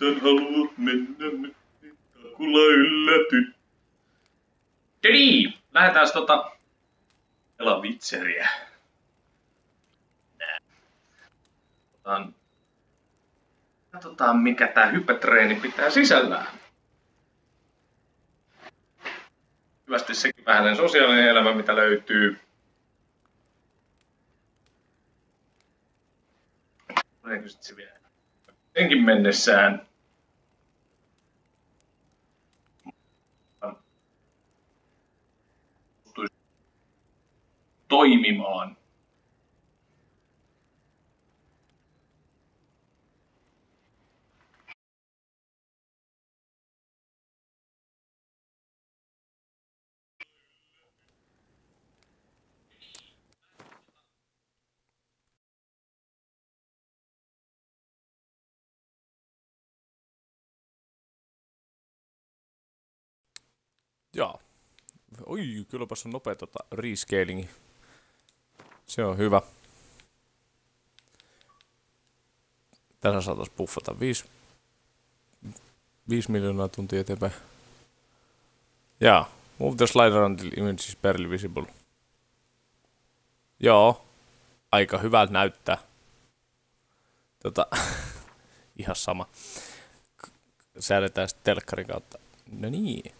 Sän haluat mennä, takulla ylläty. Tedi! Lähetääs pelaa Witcheriä. Katsotaan mikä tää hypetreeni pitää sisällään. Hyvästi sekin vähäinen sosiaalinen elämä mitä löytyy. Tuleeko sit se vielä? Senkin mennessään. Toimimaan. Joo. Oi, kylläpäs on nopea rescalingi. Se on hyvä. Tässä saatais buffata 5 miljoonaa tuntia eteenpäin. Jaa. Move the slider until image is barely visible. Joo. Aika hyvältä näyttää. Ihan sama. Säädetään sitten telkkarin kautta. No niin.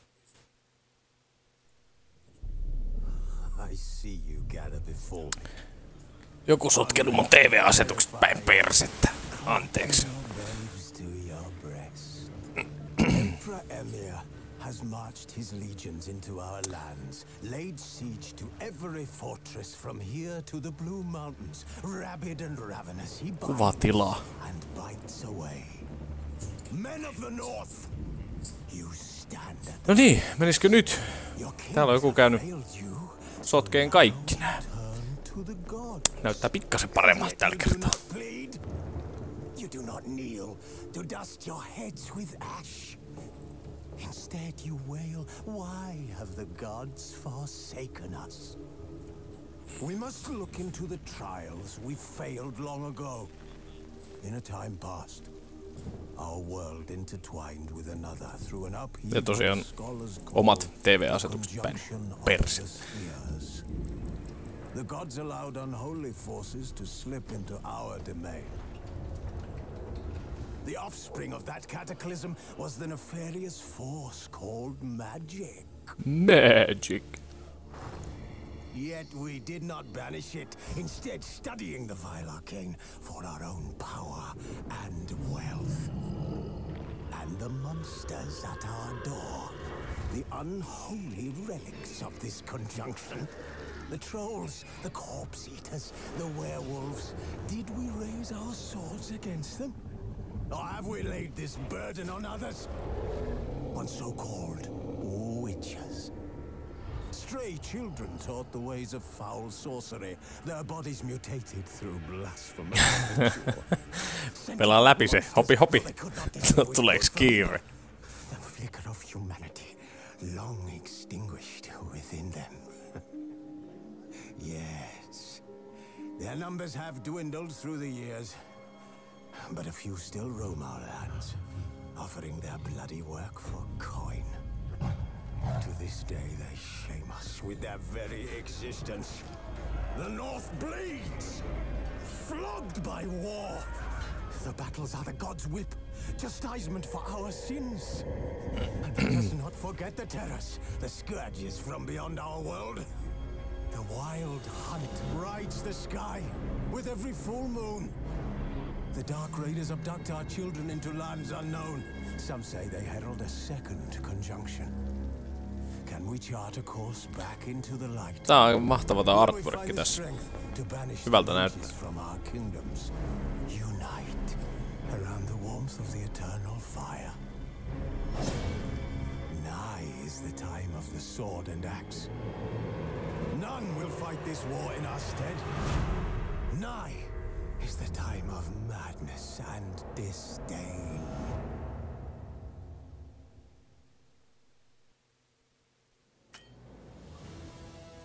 Joku sotkenut mun TV-asetukset päin persettä. Anteeksi. Has marched his legions into our lands, laid siege to every fortress from here to the Blue Mountains. Rabid and ravenous, he Kuvatilaa. and bites away. Men of the North, you stand at No niin, menisikö nyt? Täällä on joku käynyt sotkeen kaikki nää. Näyttää pikkasen paremmalta tällä kertaa. You do not kneel to dust your heads with ash. Instead you wail, why have the gods forsaken us? We must look into the trials we failed long ago. In a time past, our world intertwined with another through an upheaval. Ja tosiaan omat TV-asetukset päin persettä. The gods allowed unholy forces to slip into our domain. The offspring of that cataclysm was the nefarious force called magic. Magic. Yet we did not banish it, instead studying the vile arcane for our own power and wealth. And the monsters at our door, the unholy relics of this conjunction. The trolls, the corpse eaters, the werewolves. Did we raise our swords against them? Or have we laid this burden on others? On so-called witches. Stray children taught the ways of foul sorcery. Their bodies mutated through blasphemous ritual. Pelaa läpi se. Hopi. Tuleeks kiire? The flicker of humanity long extinguished within them. Yes, their numbers have dwindled through the years, but a few still roam our lands, offering their bloody work for coin. To this day they shame us with their very existence. The North bleeds, flogged by war. The battles are the gods' whip, chastisement for our sins. And let us not forget the terrors, the scourges from beyond our world. The wild hunt rides the sky with every full moon. The Dark Raiders abduct our children into lands unknown. Some say they herald a second conjunction. Can we chart a course back into the light? Tää on mahtava tää artworkki tässä. Hyvältä näyttää. Unite around the warmth of the eternal fire. Nigh is the time of the sword and axe. None will fight this war in our stead. Nigh is the time of madness and disdain.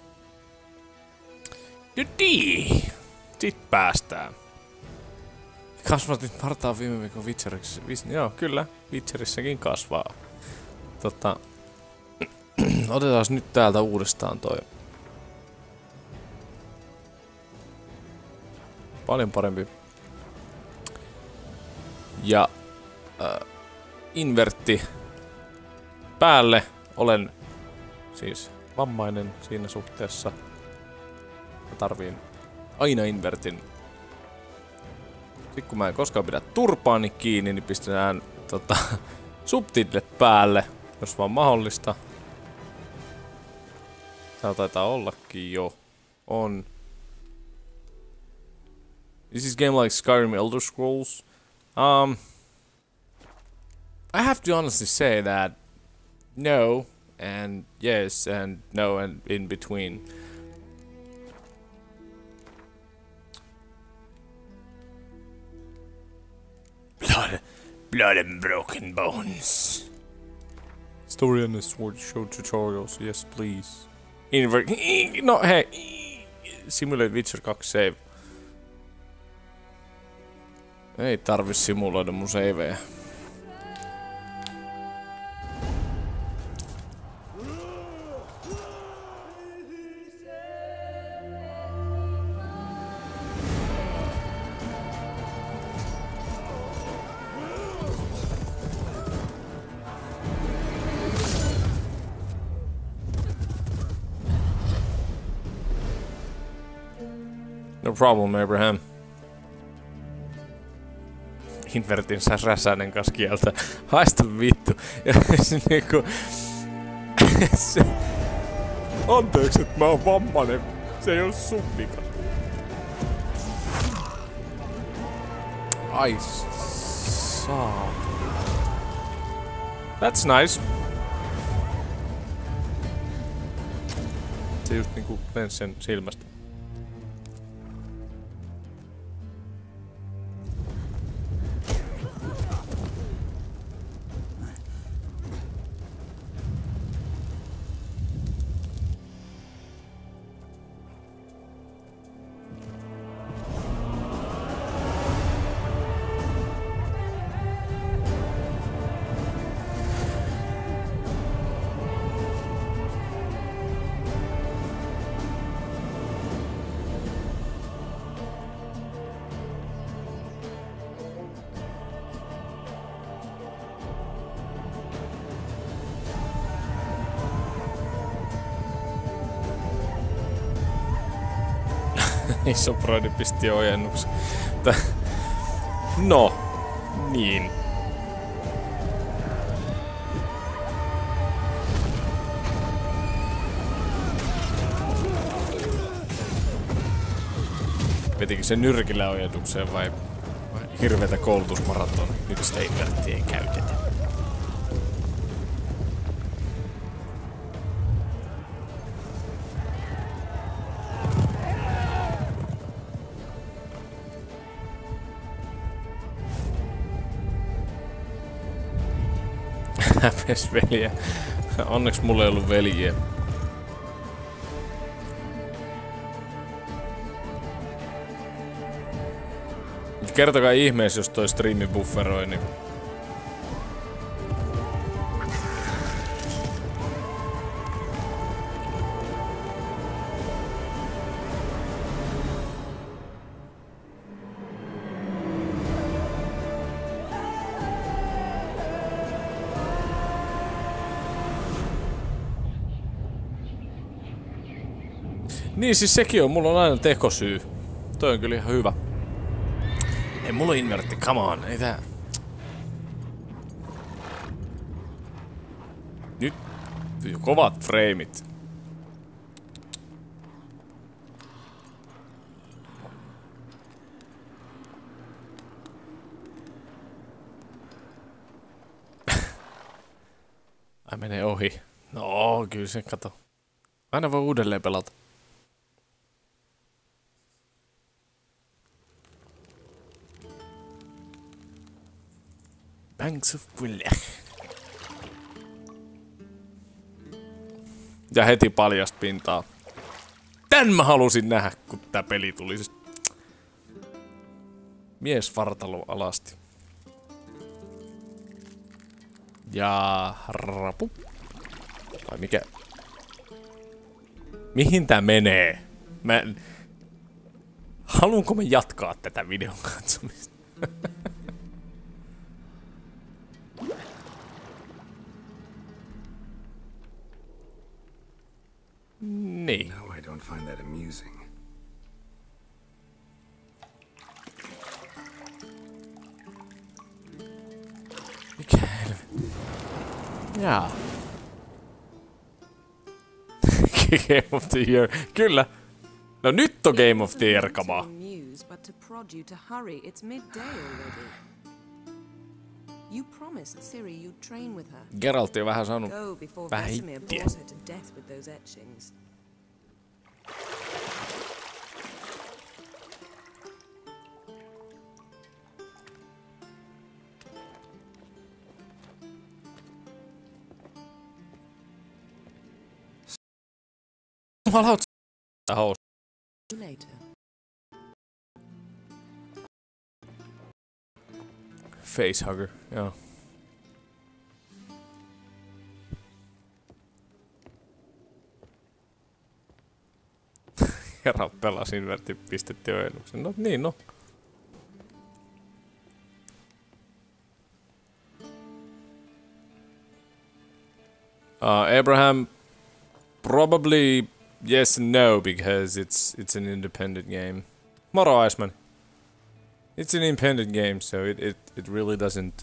Nyt niin. Sit päästään. Kasvatit partaa viime viikon Witcherissa. Joo, kyllä. Witcherissäkin kasvaa. Otetaan nyt täältä uudestaan toi. Paljon parempi. Ja invertti päälle. Olen siis vammainen siinä suhteessa. Mä tarviin aina invertin. Sitten kun mä en koskaan pidä turpaani kiinni, niin pistetään subtitlet päälle, jos vaan mahdollista. Tää taitaa ollakin jo. On. Is this game like Skyrim Elder Scrolls? I have to honestly say that no, and yes, and no, and in between. Blood and broken bones. Story and the sword show tutorials, yes please. No hei, Simulate Witcher 2 save. Ei tarvi simuloida mun saveja. No problem, Abraham. Invertin saa Räsänen kas kieltä. Haista vittu. Ja se niinku... se... Anteeksi, että mä oon vammanen. Se ei oo sun vika. Ai saa. That's nice. Se just niinku lensi sen silmästä. Isoproidi pisti ojennuksen. No, niin. Vetikö se nyrkillä ojennukseen vai hirveetä koulutusmaraton? Nyt sitä inverttiä ei käytetä. Häpes veljeä. Onneksi mulla ei ollut veljiä. Kertokaa ihmeessä, jos toi striimi bufferoi, niin... Niin siis sekin on, mulla on aina tekosyy. Toi on kyllä ihan hyvä. Ei mulla invertti, come on, ei tää. Nyt kovat freimit. Ai menee ohi. No, kyllä se kato. Aina voi uudelleen pelata. Banks of Wille. Ja heti paljasta pintaa. Tän mä halusin nähdä, kun tää peli tuli. Mies vartalo alasti. Ja rapu. Vai mikä? Mihin tää menee? Haluanko mä jatkaa tätä videon katsomista? Niin. No, I don't find that amusing. Mikä helvetti? Jaa. Game of the Year. Kyllä. No nyt on Game of the Year kamaa. Geralt on vähän saanut vähittiä. Jumalauta housu. Facehugger, joo. Herra pelasi invertin pistettiin ojennuksen. No niin, no. Abraham, probably yes and no, because it's an independent game. Moro Iceman. It's an independent game, so it really doesn't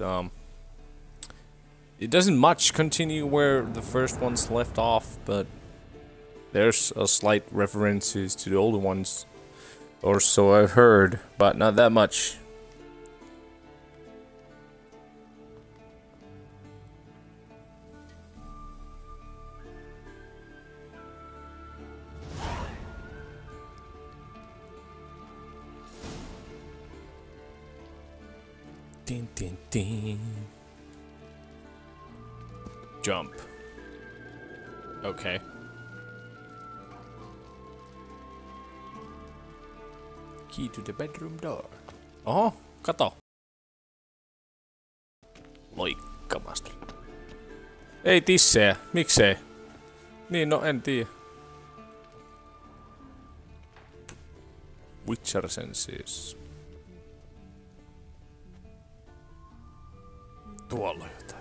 it doesn't much continue where the first ones left off, but there's a slight references to the older ones, or so I've heard, but not that much. Din, din, din. Jump. Okay. Key to the bedroom door. Oho, kato. Loikkamasta. Ei tissejä, miksei? Niin, no en tiedä. Witcher senses. Tuolla jotain.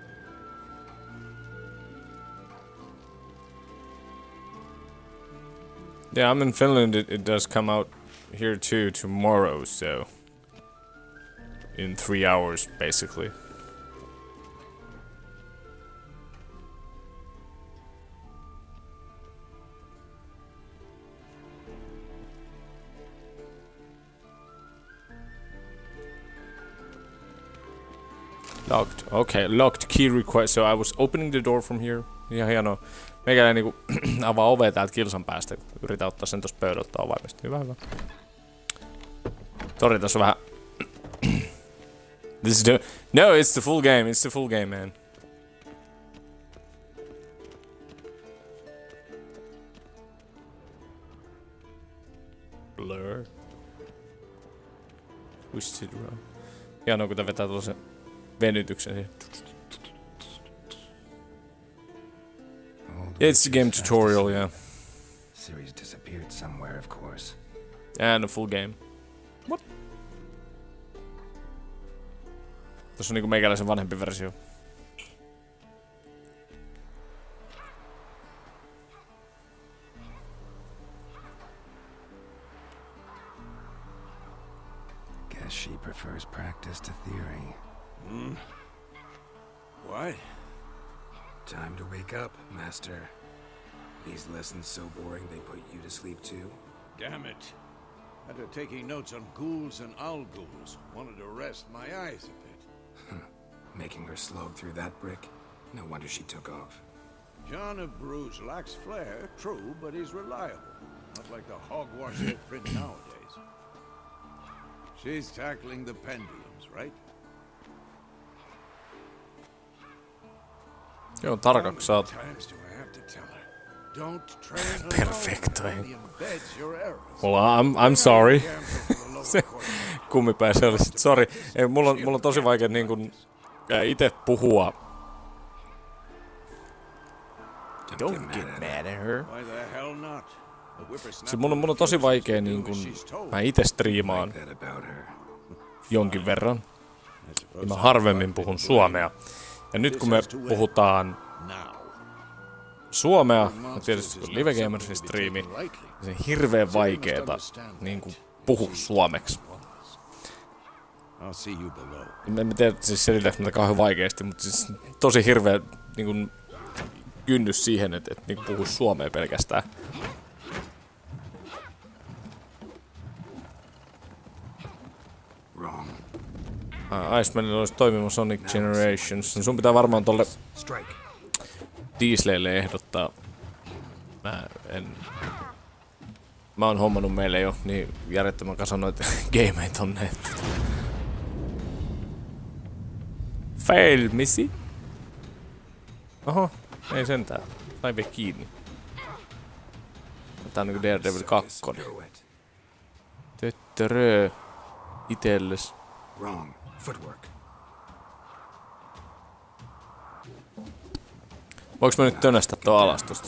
Yeah, I'm in Finland. It does come out here too tomorrow, so in 3 hours basically. Locked. Okay, locked key request. So I was opening the door from here. Ihan hienoa. Meikäläinen niinku avaa ovea täältä kilsan päästä. Yritän ottaa sen tosta pöydältä avaimesta. Hyvä, hyvä. Sori, tässä on vähän... This is the... No, it's the full game. It's the full game, man. Blur. Twisted round. Hienoa, kun tää vetää tuollaisen venytyksen siihen. It's the game tutorial, yeah. Series disappeared somewhere, of course. And a full game. What? Tuossa on niinku meikäläisen vanhempi versio. Guess she prefers practice to theory. Hmm? What? Time to wake up, Master. These lessons so boring they put you to sleep too? Damn it. After taking notes on ghouls and owl ghouls, wanted to rest my eyes a bit. Making her slog through that brick? No wonder she took off. John of Bruges lacks flair, true, but he's reliable. Not like the hogwash they print nowadays. She's tackling the pendulums, right? Joo, tarkaksi saat. Perfecto. Well, I'm sorry. kummipäin se oli sit, sori. Ei, mulla on tosi vaikea niinkun ite puhua. Don't get mad at her. Why the hell not? The Se whippersnapper mun on tosi vaikea refuses to niinkun, do as she's told. mä ite striimaan That about her. jonkin verran. I suppose Ja mä I'm harvemmin right puhun to suomea. Ja nyt kun me puhutaan now. suomea, ja tietysti kun Live Gamersin striimi, niin se on hirveen vaikeeta niinku puhua suomeksi. I'll see you below. En tiedä siis selitääkö mä tätä kauhean vaikeasti, mutta siis tosi hirveä niinku kynnys siihen, että niinku puhuis suomea pelkästään. Wrong. Icemanilla olisi toimiva Sonic Generations. Sun pitää varmaan tolle Strike. Diesleille ehdottaa. Mä oon hommannut meille jo niin järjettömän kasan noita gameja tonne. Fail, missi. Oho, ei sentään. Sain vielä kiinni. Tää on niinku Daredevil 2. Do it. Töttörö. Itelles. Wrong. Footwork. Voinko mä nyt tönästä tuon alas tosta?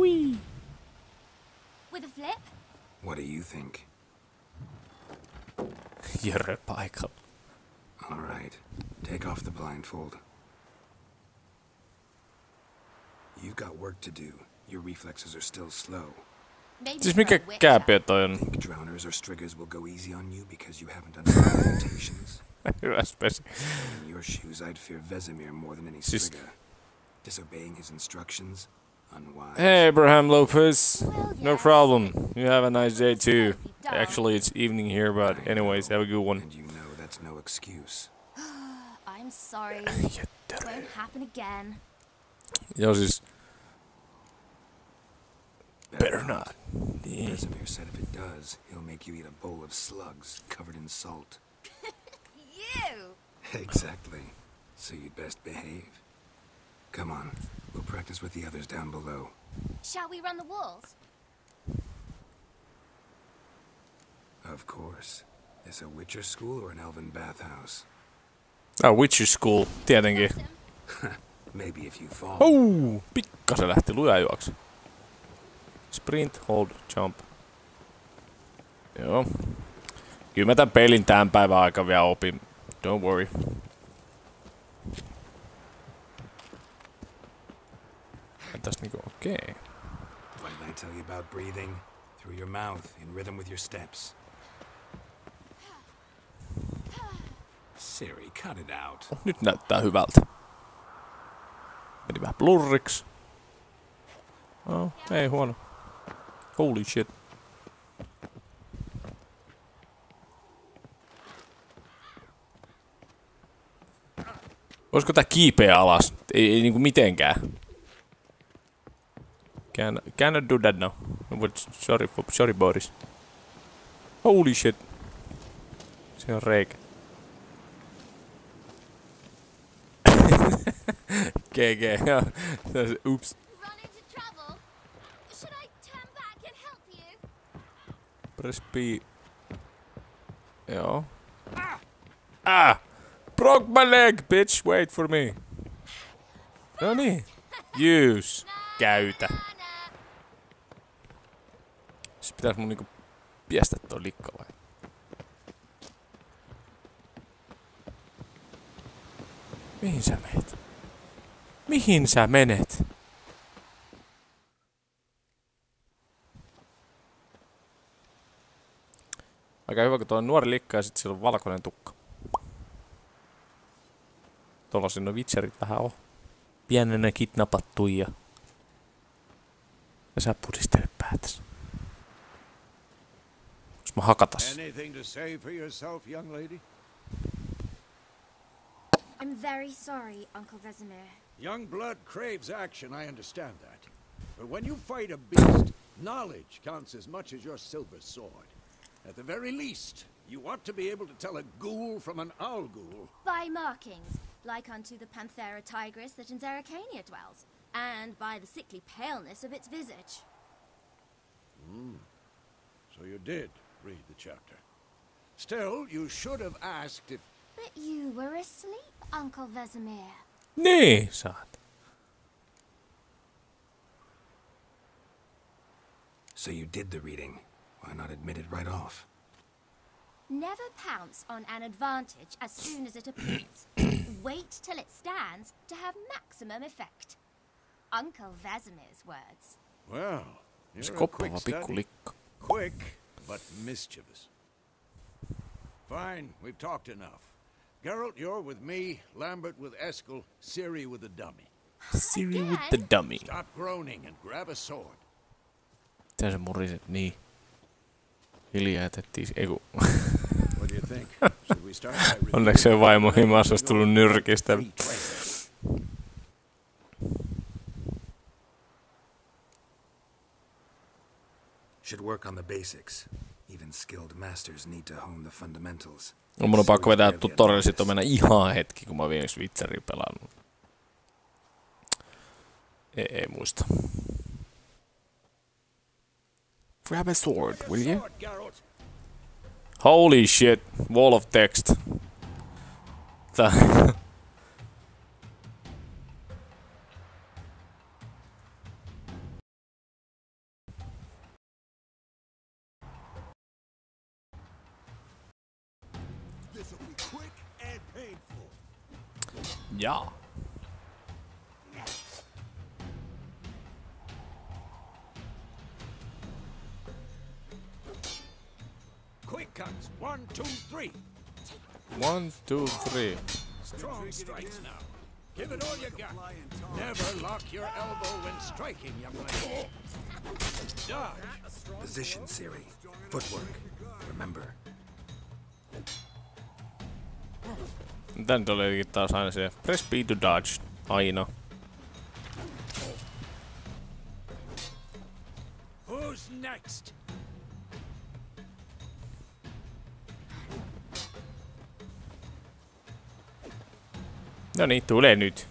With a flip? What do you think? Jörö paikalla. All right. Take off the blindfold. You've got work to do. Your reflexes are still slow. Maybe Siis for mikä a witcher. kääpiö toi on? Drowners or striggers will go easy on you because you haven't done the limitations. Hyvä spesi. In your shoes, I'd fear Vesemir more than any Siis- strigger. Disobeying his instructions, unwise. Hey, Abraham Lopez. No yes. problem. You have a nice day too. Actually, it's evening here, but anyways, have a good one. And you know that's no excuse. I'm sorry. Won't happen again. Joo siis... Better not. Vesemir said if it does, he'll make you eat a bowl of slugs covered in salt. You! Exactly. So you'd best behave. Come on, we'll practice with the others down below. Shall we run the walls? Of course. Is a Witcher school or an elven bathhouse? Witcher School, tietenkin. Maybe if you fall. Pikkasen lähti luja juoksu. Sprint, hold, jump. Joo. Kyllä mä tän pelin tämän päivän aika vielä opin. Don't worry. Entäs niinku, okei. What did I tell you about breathing? Through your mouth, in rhythm with your steps. Siri, cut it out. Nyt näyttää hyvältä. Meni vähän blurriks. Oh, ei huono. Holy shit. Voisiko tää kiipeä alas? Ei niinku mitenkään. Cannot do that now. Sorry buddies. Holy shit. Se on reikä. GG. Oops. Run into trouble? Should I turn back and help you? Press B. Joo. Ah! Broke my leg, bitch! Wait for me. No niin. Use. Käytä. Siis pitäis mun niinku piestä toi likka vai? Mihin sä menet? Mihin sä menet? Aika hyvä, kun tuo on nuori likka ja sit sillä on valkoinen tukka. Tuolla siinä Witcherit vähän on. Pienenä kidnappattu ja sä pudistele päätäs. Jos mä hakatas. Anything to say for yourself, young lady? I'm very sorry, Uncle Vesemir. Young blood craves action, I understand that. But when you fight a beast, knowledge counts as much as your silver sword. At the very least, you ought to be able to tell a ghoul from an owl ghoul. By markings, like unto the Panthera tigris that in Zerrikania dwells, and by the sickly paleness of its visage. So you did read the chapter. Still, you should have asked if... But you were asleep, Uncle Vesemir. Niin, saat. So you did the reading. Why not admit it right off? Never pounce on an advantage as soon as it appears. Wait till it stands to have maximum effect. Uncle Vesemir's words. Well, Se you're a quick koppava study. pikkulikko. Quick, but mischievous. Fine, we've talked enough. Geralt, you're with me, Lambert with Eskel, Ciri with the dummy. Siri with the dummy. Stop groaning and grab a sword. Mitä sä muriset niin? Hiljaa jätettiin. Eiku. What do you think? Should we start by Onneksi se vaimo himassa olisi tullut nyrkistä. Should work on the basics. Even skilled masters need to hone the fundamentals. No, mun on pakko vetää tutorialit on mennä ihan hetki, kun mä viimeksi Witcheria pelannut. Ei muista. Grab a sword, will you? Holy shit, wall of text. Tää. Jaa. Quick cuts. 1, 2, 3. 1, 2, 3. Strong strikes now. Give it all you got. Never lock your elbow when striking, young lady. Dodge. Position, Ciri. Footwork. Remember. Tän nyt oli taas aina se press B to dodge. Aina. Who's next? No niin, tule nyt.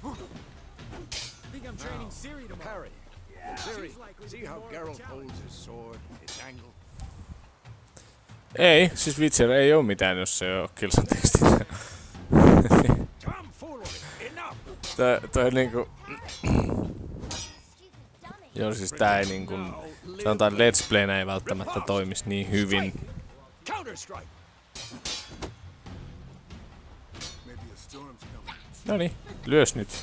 Parry. Ciri, see how Geralt holds his sword, its angle. Ei, siis Witcher ei oo mitään, jos se oo kilsan tekstissä. Toi niinku... Joo, siis tää ei niinku... Sanotaan, Let's Playnä ei välttämättä toimis niin hyvin. Noniin, lyös nyt.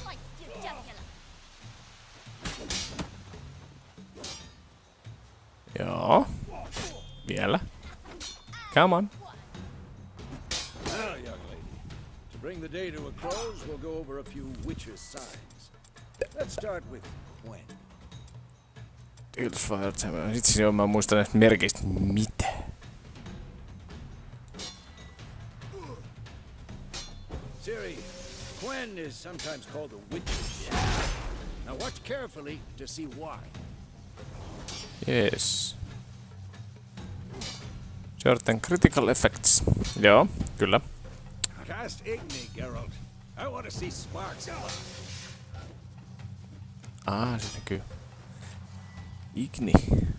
Joo. Vielä. Come on. Now, young lady, to bring the day to a close, we'll go over a few Witcher signs. Let's start with Gwen. Itse joo, mä muistan näistä merkeistä mitä. Ciri, Gwen is sometimes called a witch. Now watch carefully to see why. Yes. Certain critical effects. Joo, kyllä. Cast Igni, Geralt. I want to see sparks. Se näkyy. Igni.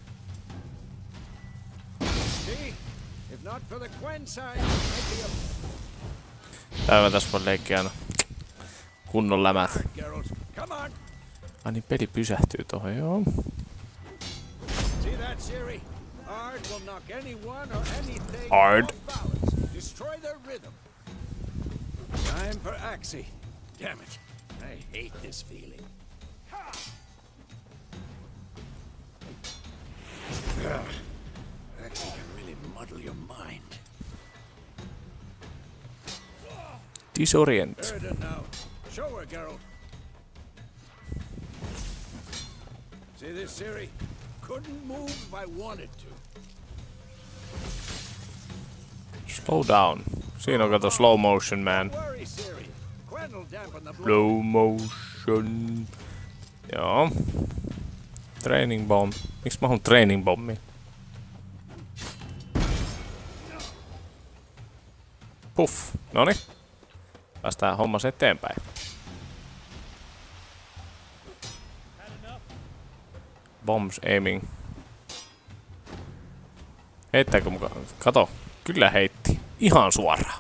See? If not for the Gwen sign, it might be a... Päivä tässä voi leikkiä aina kunnon lämät. Geralt, come on. Ai niin, peli pysähtyy tohon, joo. See that, Ciri? Ard will knock anyone or anything Ard. off balance, destroy their rhythm. Time for Axie. Damn it. I hate this feeling. Axie can really muddle your mind. Disorient. Erden now. Show her, Geralt. See this, Ciri? Couldn't move if I wanted to. Slow down. Siinä on kato slow motion, man. Worry, Ciri. Gwen'll dampen the blow. Slow motion. Joo. Training bomb. Miksi mä haluan training bombi? Puff. Noniin. Päästään hommas eteenpäin. Bombs aiming. Heittääkö mukaan? Kato. Kyllä heitti. Ihan suoraan.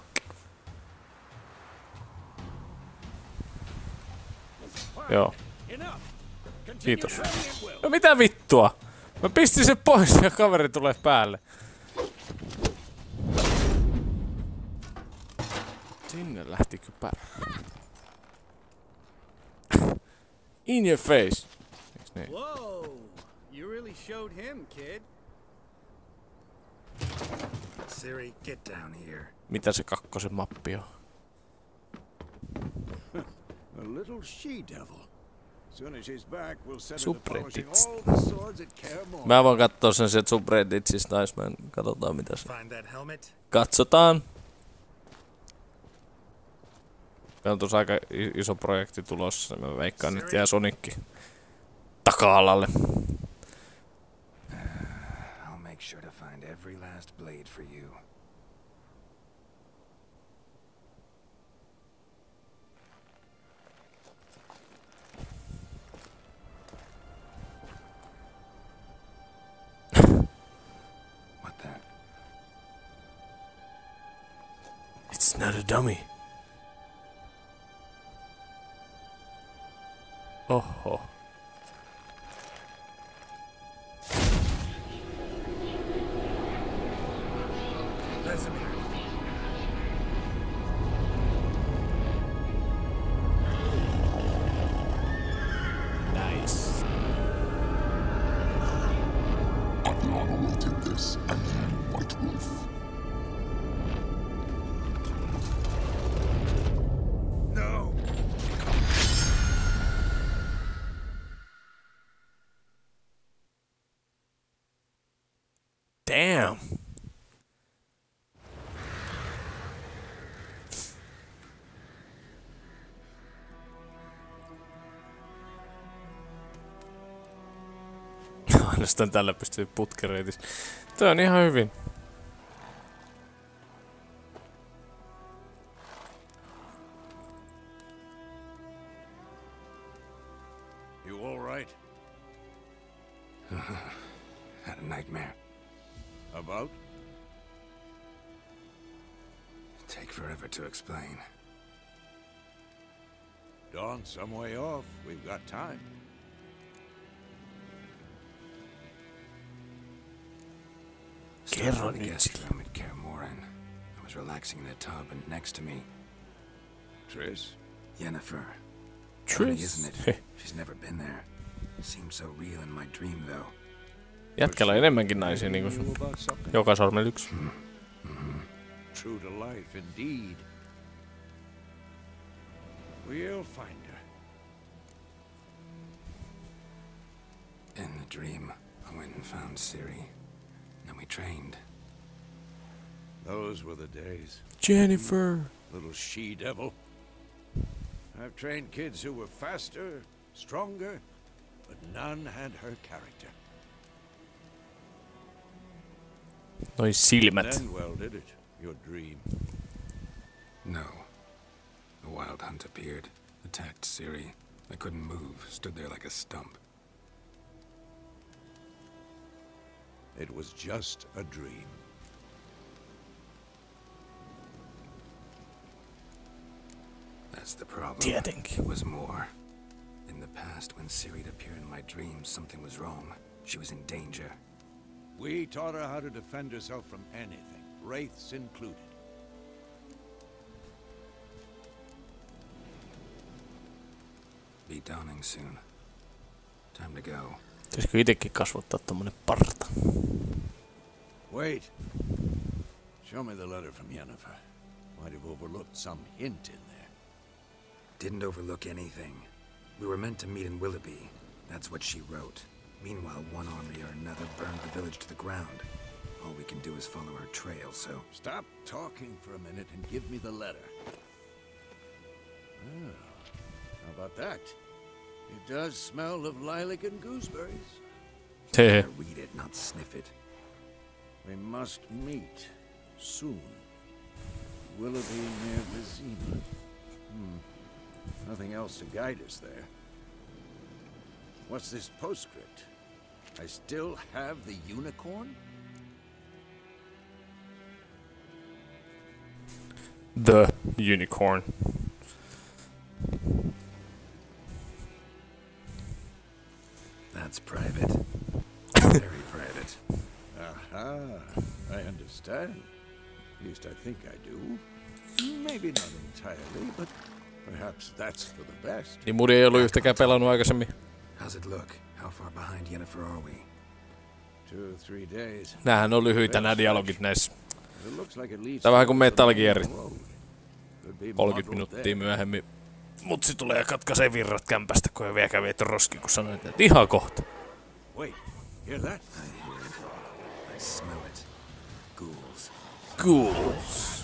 Joo. Kiitos. No mitä vittua? Mä pistin sen pois ja kaveri tulee päälle. Sinne lähti kypärä. In your face. Niin? Whoa! You really showed him, kid. Ciri, get down here. Mitä se kakkosen mappi on? A little she-devil. Soon as she's back, we'll set her to polishing Subreddits. all the swords at Kaer Morhen. Mä voin kattoo sen sieltä subredditsista naismään. Katsotaan mitä se. Find that helmet? Katsotaan. Meillä on tuossa aika iso projekti tulossa. Mä veikkaan nyt jää Sonicki taka-alalle. I'll make sure to find every last blade for you. What the? It's not a dummy. Oho. Vesemir. Nice. Adriano did this, and you, White Wolf. No! Damn. Ainoastaan tällä pystyy putkereitis. Tää on ihan hyvin. You all right? Had a nightmare. About? Take forever to explain. Dawn's some way off. We've got time. Kerro The nyt guest sille. room at Kaer Morhen. I was relaxing in a tub, and next to me, Triss? Yennefer. Funny, Triss. isn't it? She's never been there. Seems so real in my dream, though. Jätkällä on enemmänkin naisia niinku You sun. about something? Joka sormella yksi. True to life, indeed. We'll find her. In the dream, I went and found Ciri. And we trained. Those were the days. Jennifer. Little she-devil. I've trained kids who were faster, stronger, but none had her character. Noi silmät. Then, well, did it? Your dream. No. A wild hunt appeared, attacked Ciri. I couldn't move, stood there like a stump. It was just a dream. That's the problem. Tietenkin. It was more. In the past, when Ciri'd appear in my dreams, something was wrong. She was in danger. We taught her how to defend herself from anything, wraiths included. Be dawning soon. Time to go. Pitäisikö itekin kasvattaa tommonen parta? Wait. Show me the letter from Yennefer. Might have overlooked some hint in there. Didn't overlook anything. We were meant to meet in Willoughby. That's what she wrote. Meanwhile, one army or another burned the village to the ground. All we can do is follow her trail, so... Stop talking for a minute and give me the letter. Ah, how about that? It does smell of lilac and gooseberries. Hehe. Read it, not sniff it. We must meet soon. Willoughby near Vizima. Nothing else to guide us there. What's this postscript? I still have the unicorn? The Unicorn. That's private. Very private. Aha, I understand. At least I think I do. Maybe not entirely, but perhaps that's for the best. Niin Moody ei ollut yhtäkään pelannut aikaisemmin. How's it look? How far behind Yennefer are we? 2-3 days. Näähän on lyhyitä nämä dialogit näissä. It looks like it leads Tää on vähän kuin to the Metal main Gear. road. Could be 30 modeled minuuttia there. myöhemmin. Mutsi tulee ja katkaisee virrat kämpästä, kun ei vielä kävi roski, kun sanoin, että ihan kohta. Wait, hear that? I smell it. Ghouls. Ghouls.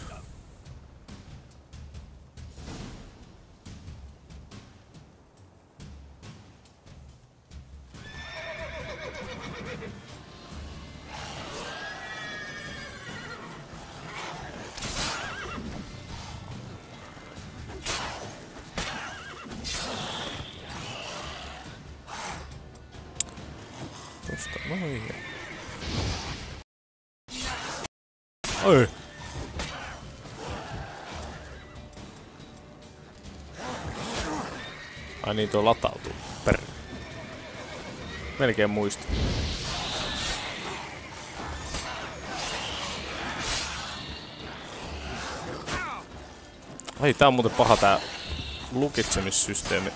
Tosta noin. Oi. Ai niin, tuo latautuu. Melkein muista. Ai, tää on muuten paha tää lukitsemissysteemi.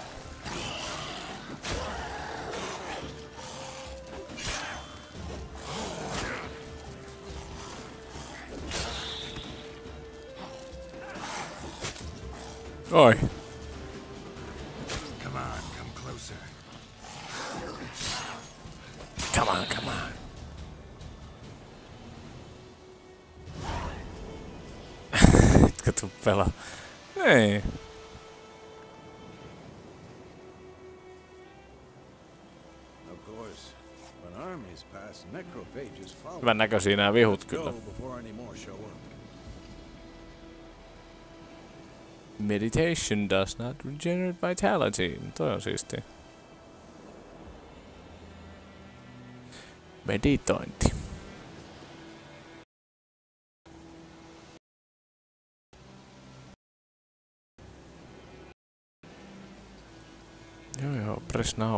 Oi. Come on, come closer. Come on, come on. Etkö tuu pelaa? Ei. Of course, when armies pass, necrophages follow. Hyvän näköisiä nää vihut kyllä. Go before any more show up. Meditation does not regenerate vitality. Toi on siistiä. Meditointi. Joo, press now.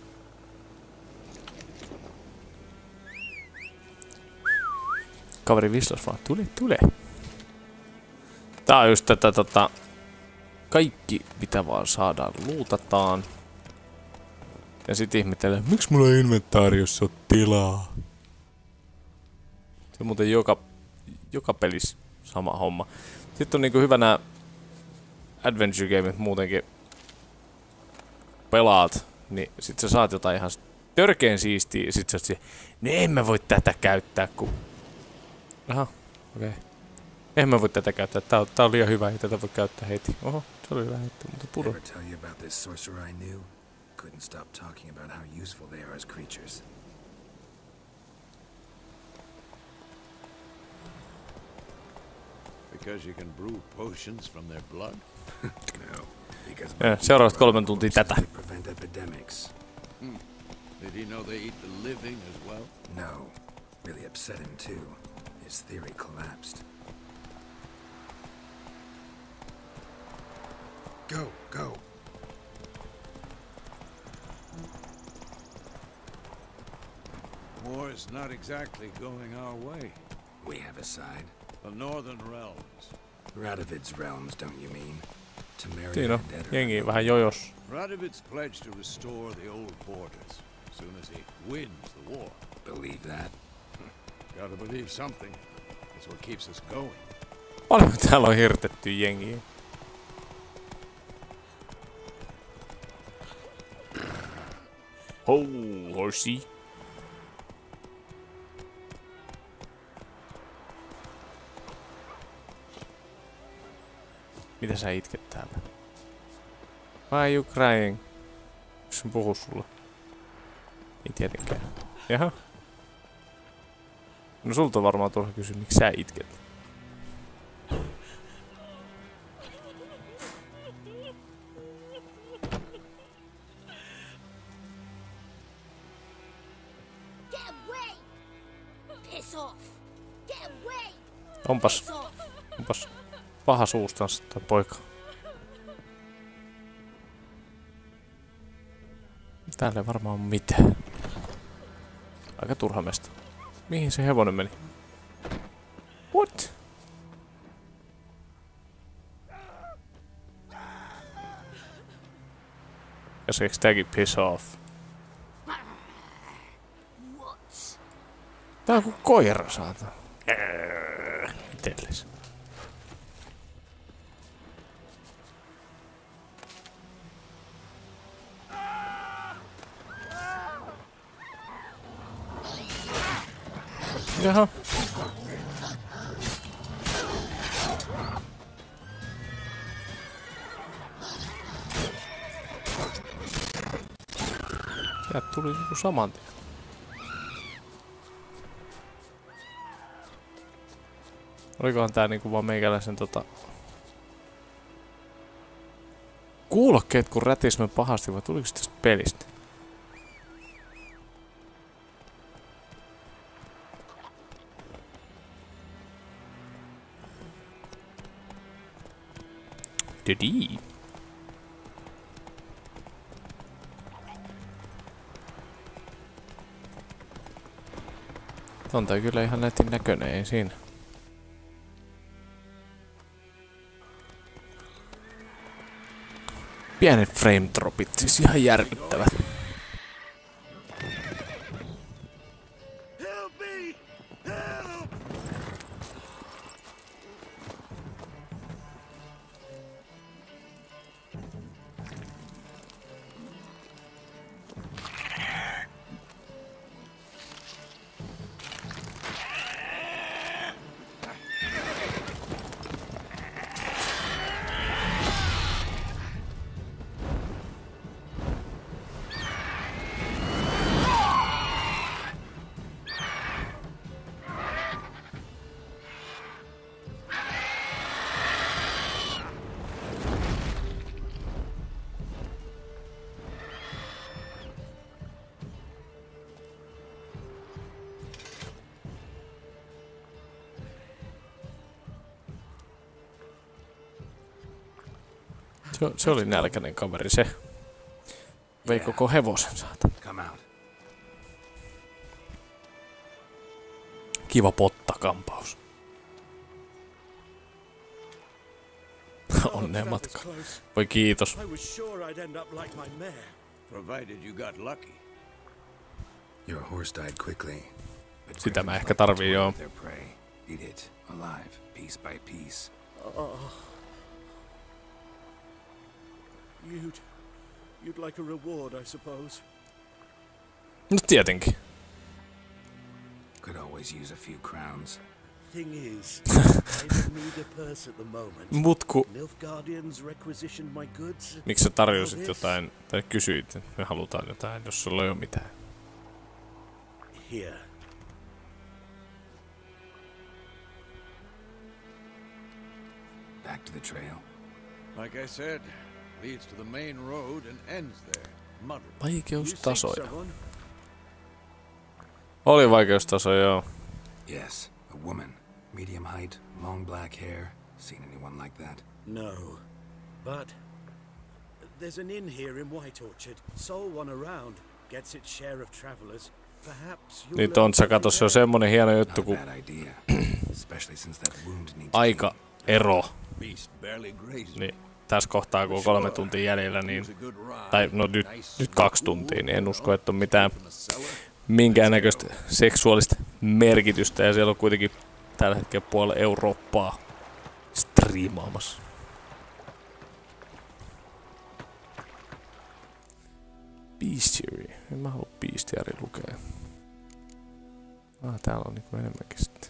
Kaveri vislas vaan, tule. Tää on just tätä kaikki mitä vaan saadaan luutataan. Ja sit ihmetellään, miksi mulla ei inventaariossa ole tilaa? Se on muuten joka pelissä sama homma. Sitten on niinku hyvä nää adventure gameit muutenkin. Pelaat, niin sit sä saat jotain ihan törkeen siistiä ja sit sä oot se, no en mä voi tätä käyttää kun... Aha, okei. En mä voi tätä käyttää, tää on liian hyvä, ei tätä voi käyttää heti. Oho, se oli hyvä heti, mutta puro. Ever tell you about this sorcerer I knew? Couldn't stop talking about how useful they are as creatures. Because you can brew potions from their blood? No, because Seuraavat 3 tuntia tätä. they prevent epidemics. Did he know they eat the living as well? No, really upset him too. His theory collapsed. Go. War is not exactly going our way. We have a side. The Northern Realms. Radovid's realms, don't you mean? Temeria Siinä on and Edoras. jengi vähän jojos. Radovid's pledged to restore the old borders as soon as he wins the war. Believe that? Gotta believe something. It's what keeps us going. Paljon täällä on hirtetty jengiä. Horsey. Mitä sä itket täällä? Why are you crying? Jos mä puhun sulle. Ei tietenkään. Jaha. No sulta on varmaan turha kysyä, miksi sä itket? Get away! Piss off! Get away! Onpas. Piss off! Onpas. paha suustansa toi poika. Täällä ei varmaan ole mitään. Aika turha mesta. Mihin se hevonen meni? What? Ja se eikö tääkin piss off? Tää on kuin koira, saatana. Itellis. Jaha. Sieltä tuli niinku saman tien. Olikohan tää niinku vaan meikäläisen kuulokkeet kun rätis noin pahasti vai tuliko tästä pelistä? Didi. On tää kyllä ihan nätin näköinen, ei siinä. Pienet frame dropit, siis ihan järkyttävät. Se oli nälkäinen kaveri se. Vei koko hevosen saata. Kiva pottakampaus. Onnea matka. Voi kiitos. Provided you got lucky. Your horse died quickly. Sitä mä ehkä tarviin joo. Eat it alive, piece by piece. You'd like a reward, I suppose. No tietenkin. Could always use a few crowns. Thing is, I don't need a purse at the moment. Mutku. Nilfgaardians requisitioned my goods. Miksi sä tarjosit jotain, tai kysyit, että me halutaan jotain, jos sulla ei ole mitään? Here. Back to the trail. Like I said, leads to the main road and ends there. Muddle. Vaikeustasoja. Oli vaikeustaso, joo. Yes, a woman. Medium height, long black hair. Seen anyone like that? No. But there's an inn here in White Orchard. Sole one around. Gets its share of travelers. Perhaps Niin tontsa kato, se on semmonen hieno juttu, kun aika ero. Niin tässä kohtaa, kun on 3 tuntia jäljellä, niin, tai no nyt 2 tuntia, niin en usko, että on mitään minkäännäköistä seksuaalista merkitystä. Ja siellä on kuitenkin tällä hetkellä puolella Eurooppaa striimaamassa. Bestiary. En mä halua Bestiary lukea. Täällä on niinku enemmänkin sitten.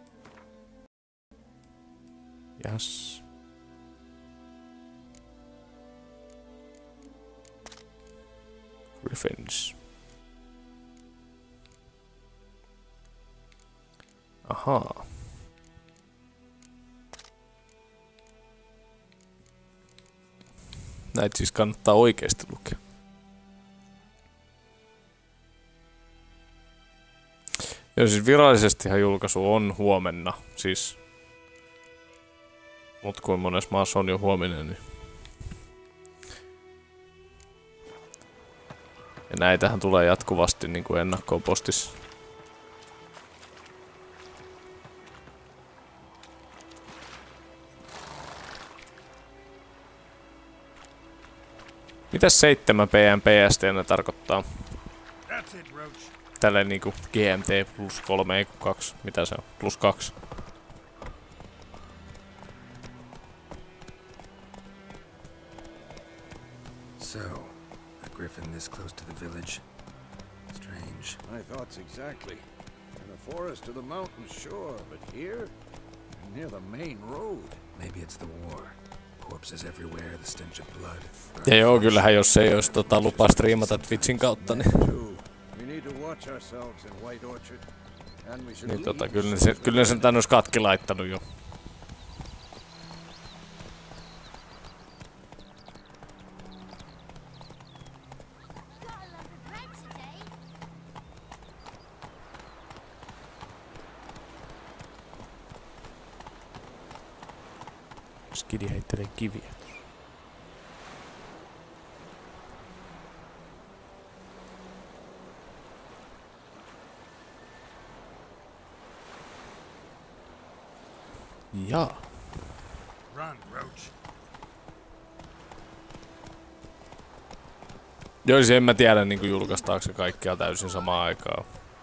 Jas. Griffins. Ahaa. Näitä siis kannattaa oikeesti lukea. Ja siis virallisestihan julkaisu on huomenna. Siis Mut kuin monessa maassa on jo huominen, niin... Ja näitähän tulee jatkuvasti niin kuin ennakkoon postissa. Mitäs 7 PMPST:nä tarkoittaa? Tälleen niinku GMT plus 3, ei 2. Mitä se on? Plus 2. So, a griffin this close to the village. Strange. My thoughts exactly. In the forest or the mountains, sure, but here? Near the main road. Maybe it's the war. Corpses everywhere, the stench of blood. Ja joo, kyllähän jos ei olisi lupaa striimata Twitchin kautta, niin... Niin kyllä sen tän olisi katki laittanut jo. Skidi heittelee kiviä. Jaa. Run, Roach. Joo, siis en mä tiedä niinku julkaistaanko se kaikkea täysin samaan aikaan.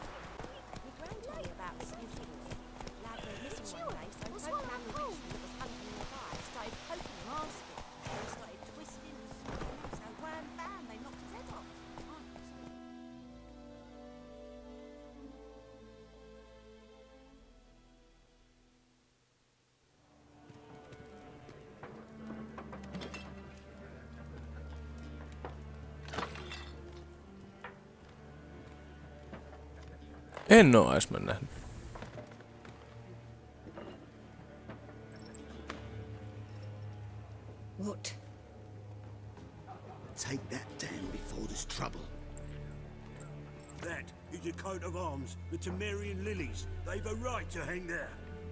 En oo edes nähnyt. What? Take that down before there's trouble. That is a coat of arms, the Temerian lilies. They've a right to hang there.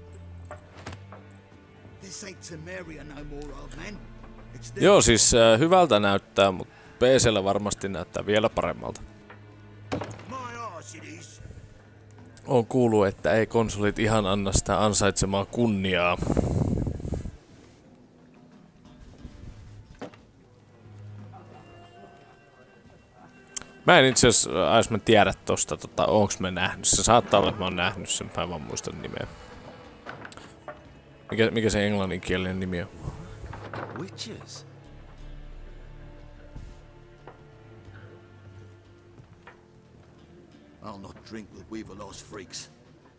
This ain't Temeria no more, old man. Joo, siis hyvältä näyttää, mutta PC:llä varmasti näyttää vielä paremmalta. On kuullut, että ei konsolit ihan anna sitä ansaitsemaa kunniaa. Mä en itse asiassa tiedä tosta, onks mä nähnyt. Se saattaa olla, että mä oon nähnyt sen, mä en vaan muista nimeä. Mikä se englanninkielinen nimi on? Witches. I'll not drink with Weaverlaw's freaks.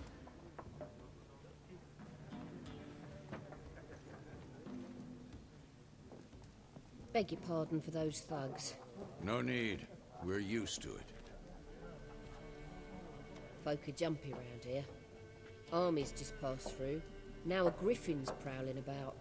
Beg your pardon for those thugs. No need. We're used to it. Folk are jumpy around here. Armies just passed through. Now a griffin's prowling about.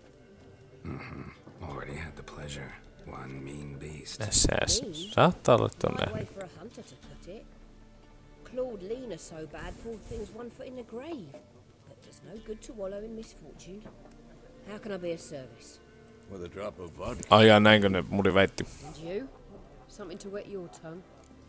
Already had the pleasure. One mean beast. Saattaa olla tonne. Way for a hunter to put it. Claude Lean are so bad, poor thing's 1 foot in the grave. But there's no good to wallow in misfortune. How can I be of service? With a drop of vodka. Ai jaa, näinkö ne muli väitti? And you? Something to wet your tongue?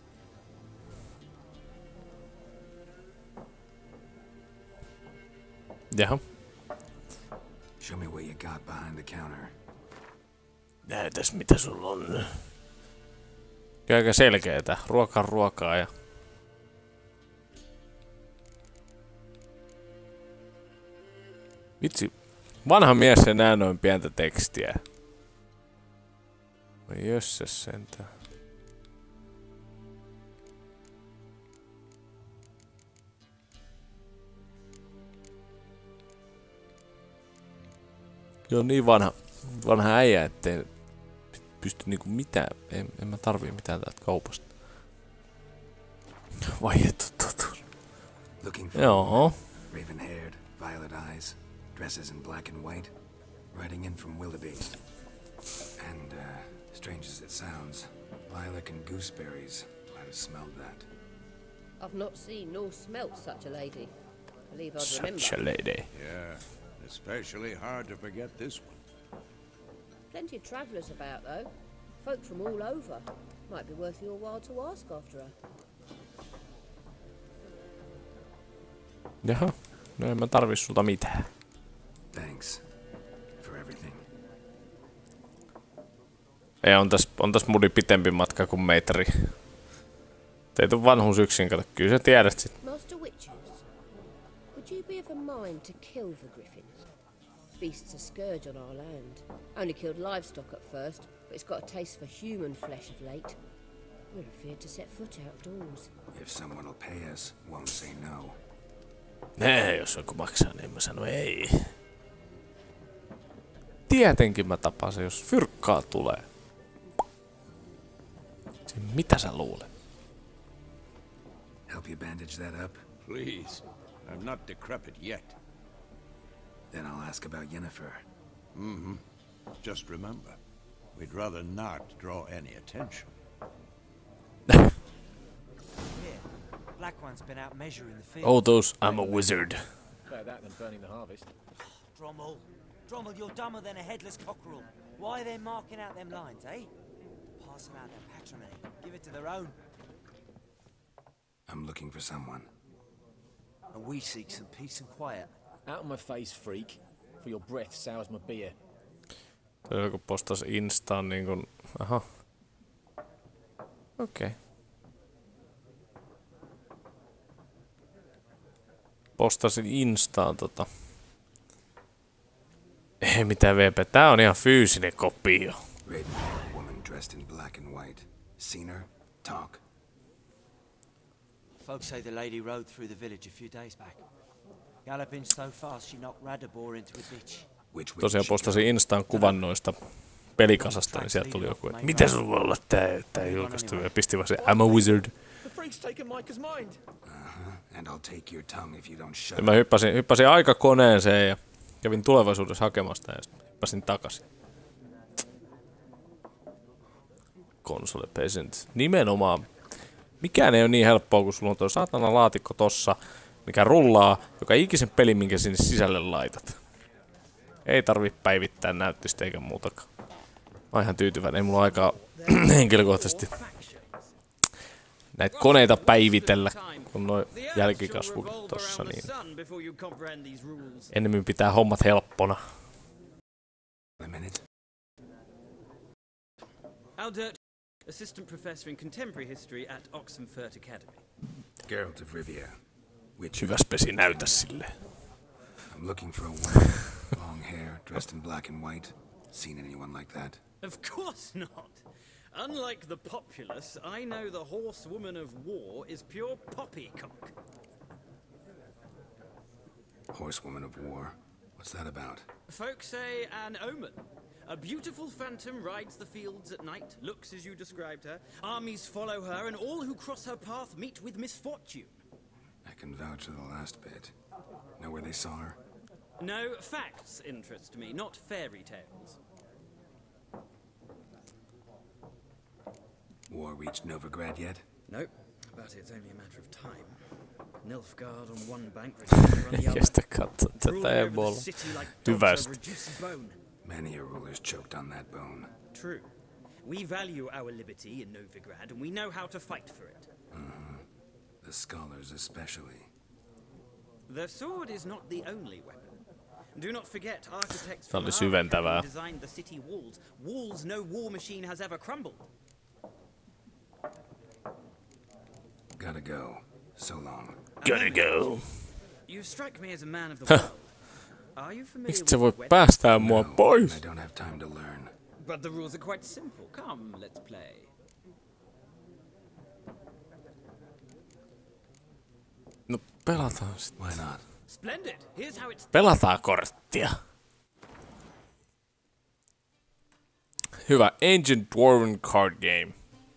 Jaha. Show me what you got behind the counter. Näytäs mitä sulla on. Aika selkeetä. Ruokaa ja... Vitsi. Vanha mies se nää noin pientä tekstiä. Oi jösses sentään. Joo, niin vanha äijä, ettei pysty niinku mitään. En mä tarvii mitään täältä kaupasta. Vaiettu totuus. Joo. Raven haired, violet eyes, dresses in black and white, riding in from Willoughby. And, strange as it sounds, lilac and gooseberries. Might have smelled that. I've not seen nor smelt such a lady. Believe I'd remember. Such a lady. Yeah. Especially hard to forget this one. Plenty of travellers about, though. Folk from all over. Might be worth your while to ask after her. Jaha, no en mä tarvi sulta mitään. Thanks for everything. Ei, on täs mudi pitempi matka kuin meitari. Teit on vanhuus yksin, kato. Kyllä sä tiedät sit. Master Witches, would you be of a mind to kill the griffins? Beast's a scourge on our land. Only killed livestock at first, but it's got a taste for human flesh of late. We're afraid to set foot outdoors. If someone will pay us, won't say no. Jos joku maksaa, niin mä sanon ei. Tietenkin mä tapasin, jos fyrkkaa tulee. Mitä sä luulet? Help you bandage that up? Please. I'm not decrepit yet. Then I'll ask about Yennefer. Mm-hmm. Just remember, we'd rather not draw any attention. Black One's been out measuring the field. Oh, those, I'm a wizard. Better that than burning the harvest. Drommel, you're dumber than a headless cockerel. Why are they marking out them lines, eh? Passing out their patrimony. Give it to their own. I'm looking for someone. And we seek some peace and quiet. Out of my face, freak. For your breath sours my beer. Toi joku postas Instaan niinkun... Aha. Okei. Okay. Postasin Instaan Ei mitään VP. Tää on ihan fyysinen kopio. Raven-haired woman dressed in black and white. Seen her? Talk. Folks say the lady rode through the village a few days back. Galloping so fast she knocked Radabor into a ditch. Tosiaan postasin Instaan kuvan noista pelikasasta, niin sieltä tuli joku, että miten sulla voi olla tää julkaistu, ja pisti vaan se I'm a wizard. Ja mä hyppäsin aikakoneeseen ja kävin tulevaisuudessa hakemasta ja sitten hyppäsin takaisin. Console peasant. Nimenomaan. Mikään ei ole niin helppoa, kun sulla on tuo saatana laatikko tossa, mikä rullaa, joka ikisen pelin, minkä sinne sisälle laitat. Ei tarvi päivittää näyttöstä eikä muutakaan. Mä oon ihan tyytyväinen, ei mulla aikaa henkilökohtaisesti näitä koneita päivitellä, kun noi jälkikasvukin tossa, niin ennemmin pitää hommat helppona. Aldert, assistant professor in contemporary history at Oxenfurt Academy. Geralt of Rivia. Hyvä spesi näytä sille. I'm looking for a woman. Long hair, dressed in black and white. Seen anyone like that? Of course not. Unlike the populace, I know the horsewoman of war is pure poppycock. Horsewoman of war? What's that about? Folks say an omen. A beautiful phantom rides the fields at night, looks as you described her. Armies follow her, and all who cross her path meet with misfortune. I can vouch for the last bit. Know where they saw her? No, facts interest me, not fairy tales. War reached Novigrad yet? Nope, but it's only a matter of time. Nilfgaard on one bank, Regina on the other. Kestä katsoa tätä ebola. Hyvästi. Many a ruler's choked on that bone. True. We value our liberty in Novigrad, and we know how to fight for it. The scholars especially. The sword is not the only weapon. Do not forget, architects Tämä from oli syventävää. Arkham designed the city walls. Walls no war machine has ever crumbled. Gotta go. So long. Gotta go. You strike me as a man of the world. Are you familiar Miksi with sä voi wet- päästää mua pois? I don't have time to learn. But the rules are quite simple. Come, let's play. No pelataan sit. Why not? Splendid. Here's how it's Pelataan korttia. Hyvä. Ancient Dwarven Card Game.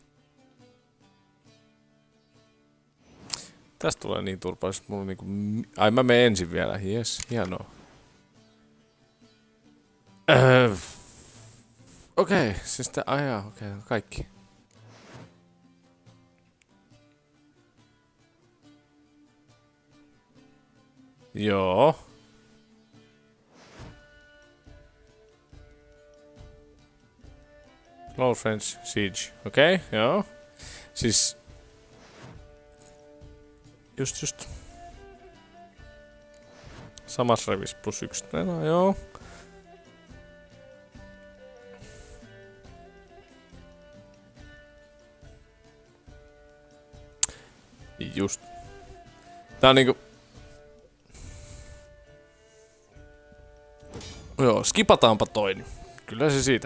Tästä tulee niin turvallisuus. Mulla on niinku... Ai mä menen ensin vielä. Jes, hienoa. Okei, siis tää... Ai jaa, okei, kaikki. Joo. Close range siege. Okei, joo. Siis... Just. Samas revis +1. No joo. Just. Tää on niinku... Joo, skipataanpa toi. Kyllä se siitä.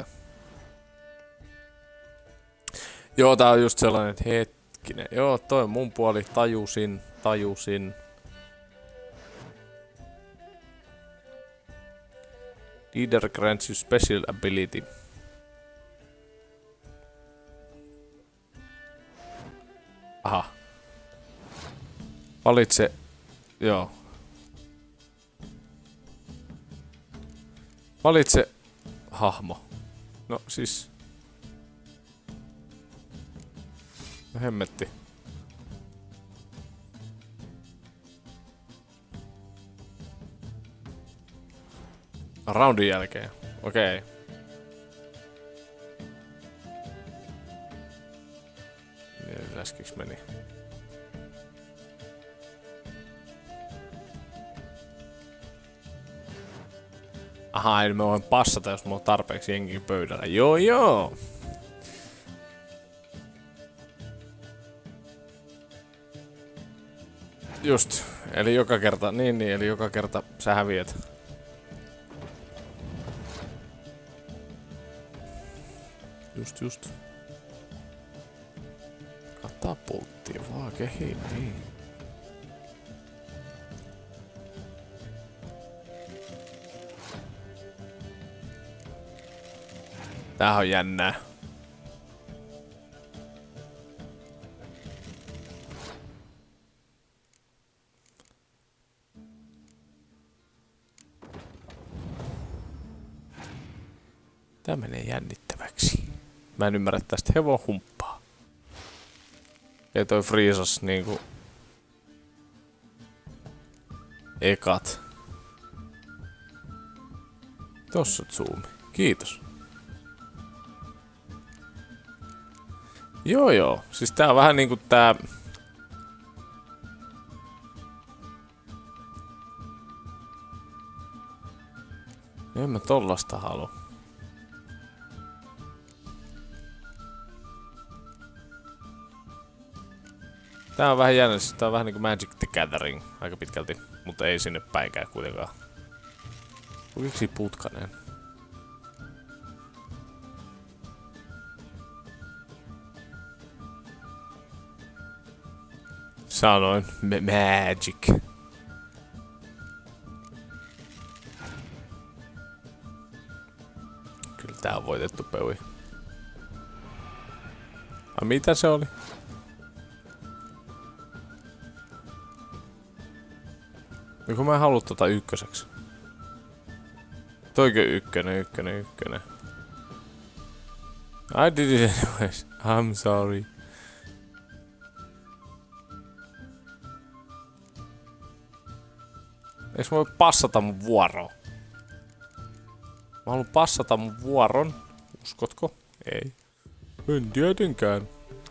Joo, tää on just sellainen, että hetkinen. Joo, toi on mun puoli. Tajusin. Leader grants you special ability. Aha. Valitse... Joo. Valitse... hahmo. No siis... No hemmetti. Roundin jälkeen. Okei. Läskiks meni? Aha, eli mä voin passata, jos mulla on tarpeeksi jengiä pöydällä. Joo. Just. Eli joka kerta, eli joka kerta sä häviät. Just. Katapulttia vaan kehiin, niin. Tää on jännää. Tää menee jännittäväksi. Mä en ymmärrä tästä hevon humppaa. Ei toi friisas niinku... Ekat. Tossa zoomi. Kiitos. Joo. Siis tää on vähän niinku tää... En mä tollasta halua. Tää on vähän jännä, siis tää on vähän niinku Magic the Gathering aika pitkälti, mutta ei sinne päinkään kuitenkaan. Miksi putkanen? Sanoin, magic. Kyllä tää on voitettu peui. Mitä se oli? Kun mä en halua tota ykköseksi. Toikö ykkönen. I did it anyways. I'm sorry. Eiks mä voi passata mun vuoroa? Mä haluan passata mun vuoron. Uskotko? Ei. En tietenkään.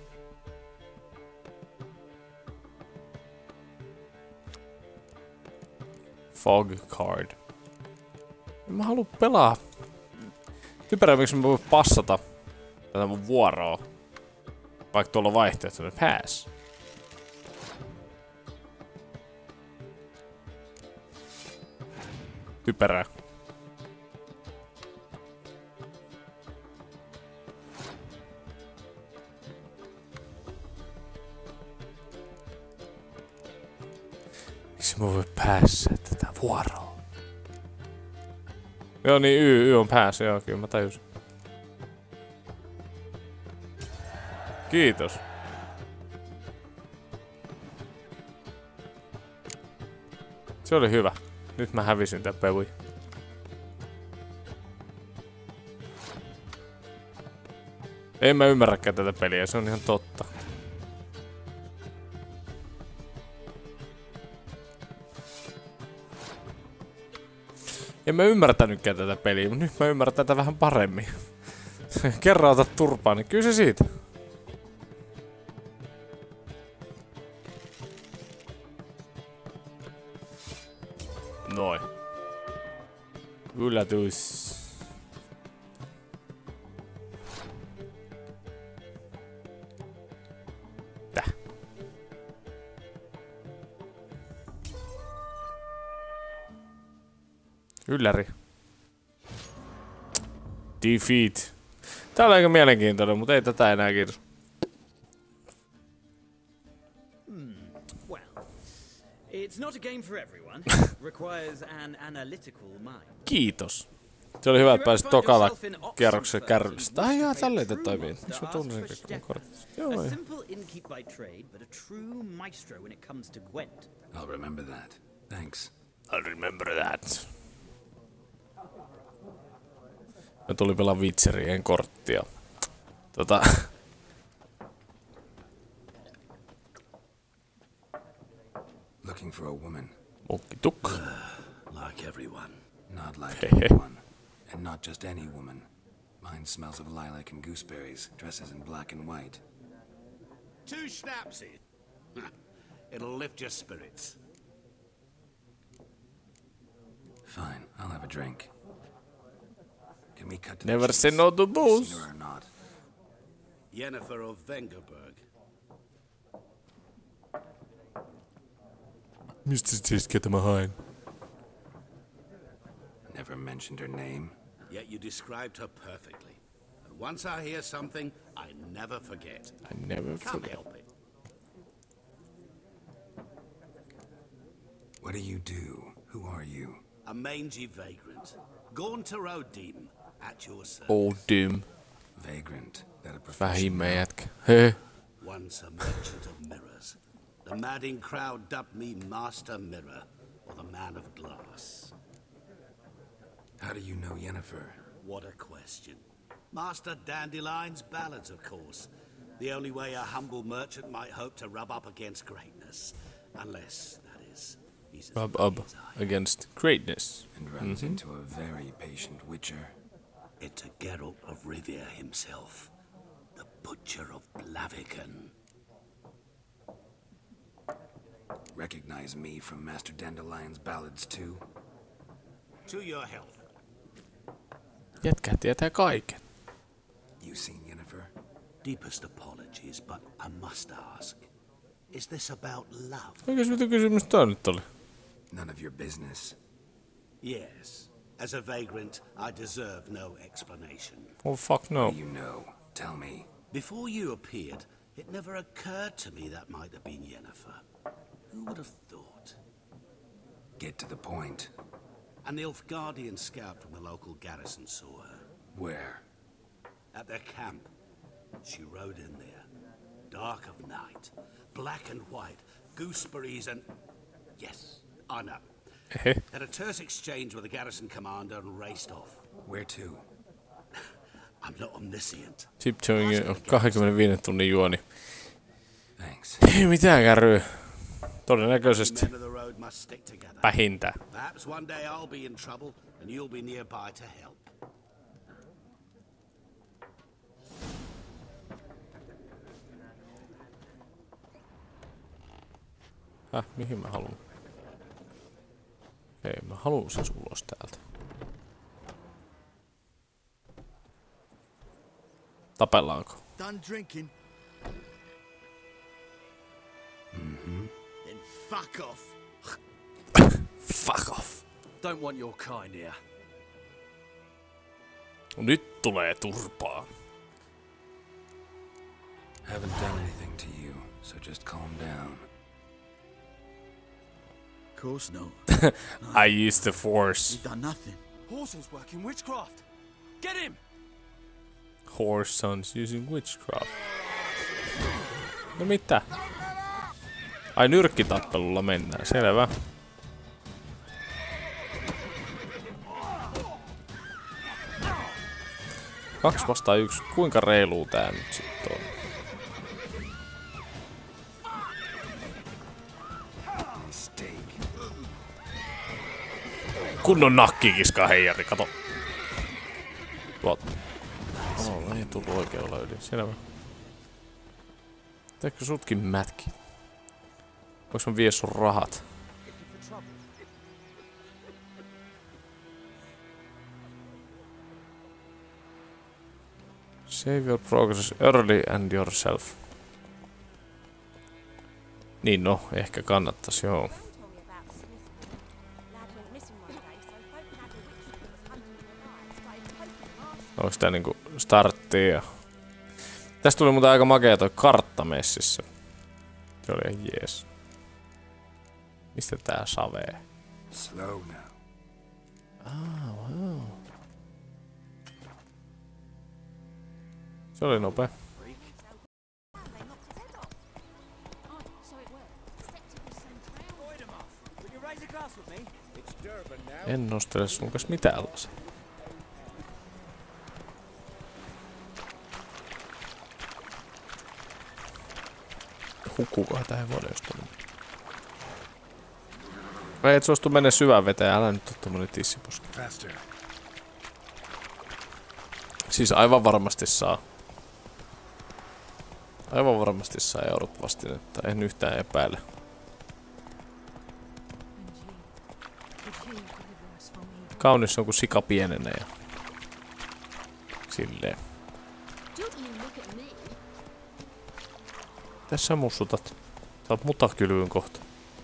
Fog card. Mä haluan pelaa. Typerää, miksi mä voin passata tätä mun vuoroa. Vaikka tuolla on vaihtoehtoinen pass. Typerää. Miksi mä voin päässä tätä vuoroa? Joo niin, Y on päässä, joo, kyllä mä tajusin. Kiitos. Se oli hyvä. Nyt mä hävisin tän peui. En mä ymmärräkään tätä peliä, se on ihan totta. En mä ymmärtänytkään tätä peliä, mutta nyt mä ymmärrän tätä vähän paremmin. Kerran otat turpaa, niin kyllä se siitä. Noin. Yllätys. Täh. Ylläri. Defeat. Tää on aika mielenkiintoinen, mutta ei tätä enää kiitos. Well, it's not a game for everyone. Requires an analytical mind. Kiitos. Se oli hyvä, että pääsit tokalla kierroksella kärrystä. Ai jaa, tälleen te toimii. Miksi mä tunnin kaikki mun kortissa? Joo, A simple innkeep by trade, but a true maestro when it comes to Gwent. I'll remember that. Thanks. I'll remember that. Mä tuli pelaa Witcherien korttia. Looking for a woman. Mukkituk. Like everyone. Not like everyone. And not just any woman. Mine smells of lilac and gooseberries, dresses in black and white. 2 schnapsies. It'll lift your spirits. Fine, I'll have a drink. Can we cut to Never the say chase? no to booze. Singer or not? Yennefer of Vengerberg. Mistä siistiä mä hain? Never mentioned her name. Yet you described her perfectly. And once I hear something, I never forget. I never Can't forget. help it. What do you do? Who are you? A mangy vagrant. Gaunter O'Dim, at your service. Old Doom. Vagrant. That a profession? Vähimmä jätkä. Heh. Once a merchant of mirrors. The madding crowd dubbed me Master Mirror, or the Man of Glass. How do you know Yennefer? What a question. Master Dandelion's ballads, of course. The only way a humble merchant might hope to rub up against greatness. Unless, that is, he's as Rub lucky up as I am. against greatness. And runs into a very patient witcher. Into Geralt of Rivia himself. The Butcher of Blaviken. Recognize me from Master Dandelion's ballads too? To your health. Jätkä tietää kaiken. You seen Yennefer? Deepest apologies, but I must ask. Is this about love? Oikeas mitä kysymys tää nyt oli? None of your business. Yes. As a vagrant, I deserve no explanation. Oh fuck no. You know. Tell me. Before you appeared, it never occurred to me that might have been Yennefer. Who would have thought? Get to the point. An Nilfgaardian scout from the local garrison saw her. Where? At their camp. She rode in there. Dark of night. Black and white. Gooseberries and... Yes, I know. Had a terse exchange with the garrison commander and raced off. Where to? I'm not omniscient. Tiptoeing on 25 tunnin juoni. Thanks. Ei mitään kärryä. Todennäköisesti. Men of the road must stick together. Vähintään. Perhaps one day I'll be in trouble and you'll be nearby to help. Mihin mä haluun? Ei, mä haluun siis ulos täältä. Tapellaanko? Done drinking? Then fuck off. Fuck off. Don't want your kind here. Nyt tulee turpaa. Haven't done anything to you, so just calm down. Of course not. I used the force. You've done nothing. Horses working witchcraft. Get him! Horse sons using witchcraft. No mitä? Ai nyrkkitappelulla mennään, selvä. Kaksi vastaan yksi. Kuinka reiluu tää nyt sit on? Kunnon nakkikiska heijari, kato. Tuolta. tullut oikealla yli. Selvä. Teekö sutkin mätki? Voinko mä vie sun rahat? Save your progress early and yourself. Niin no, ehkä kannattais, joo. Onks tää niinku starttia? Tästä tuli muuten aika makea toi kartta messissä. Se oli ihan jees. Mistä tää savee? Slow now. Wow. Se oli nopea. En nostele sun kanssa mitään lasia. Hukkuukohan tää hevonen jostain? Vai et suostu mennä syvään veteen, älä nyt oo tommonen tissipuski. Siis aivan varmasti saa. Aivan varmasti saa eurot vastinetta, en yhtään epäile. Kaunis on kun sika pienenee ja silleen. Tässä mussutat. Sä oot mutakylvyyn kohta.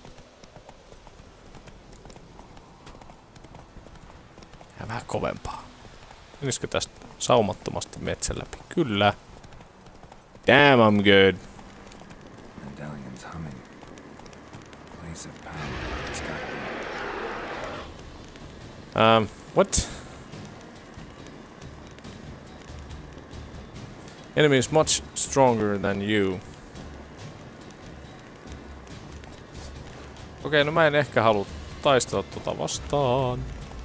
Ja vähän kovempaa. Menisikö tästä saumattomasti metsän läpi? Kyllä. Damn, I'm good. Medallion's humming. Place of power. It's gotta be. What? Enemy is much stronger than you. Okei, no mä en ehkä halua taistella tota vastaan.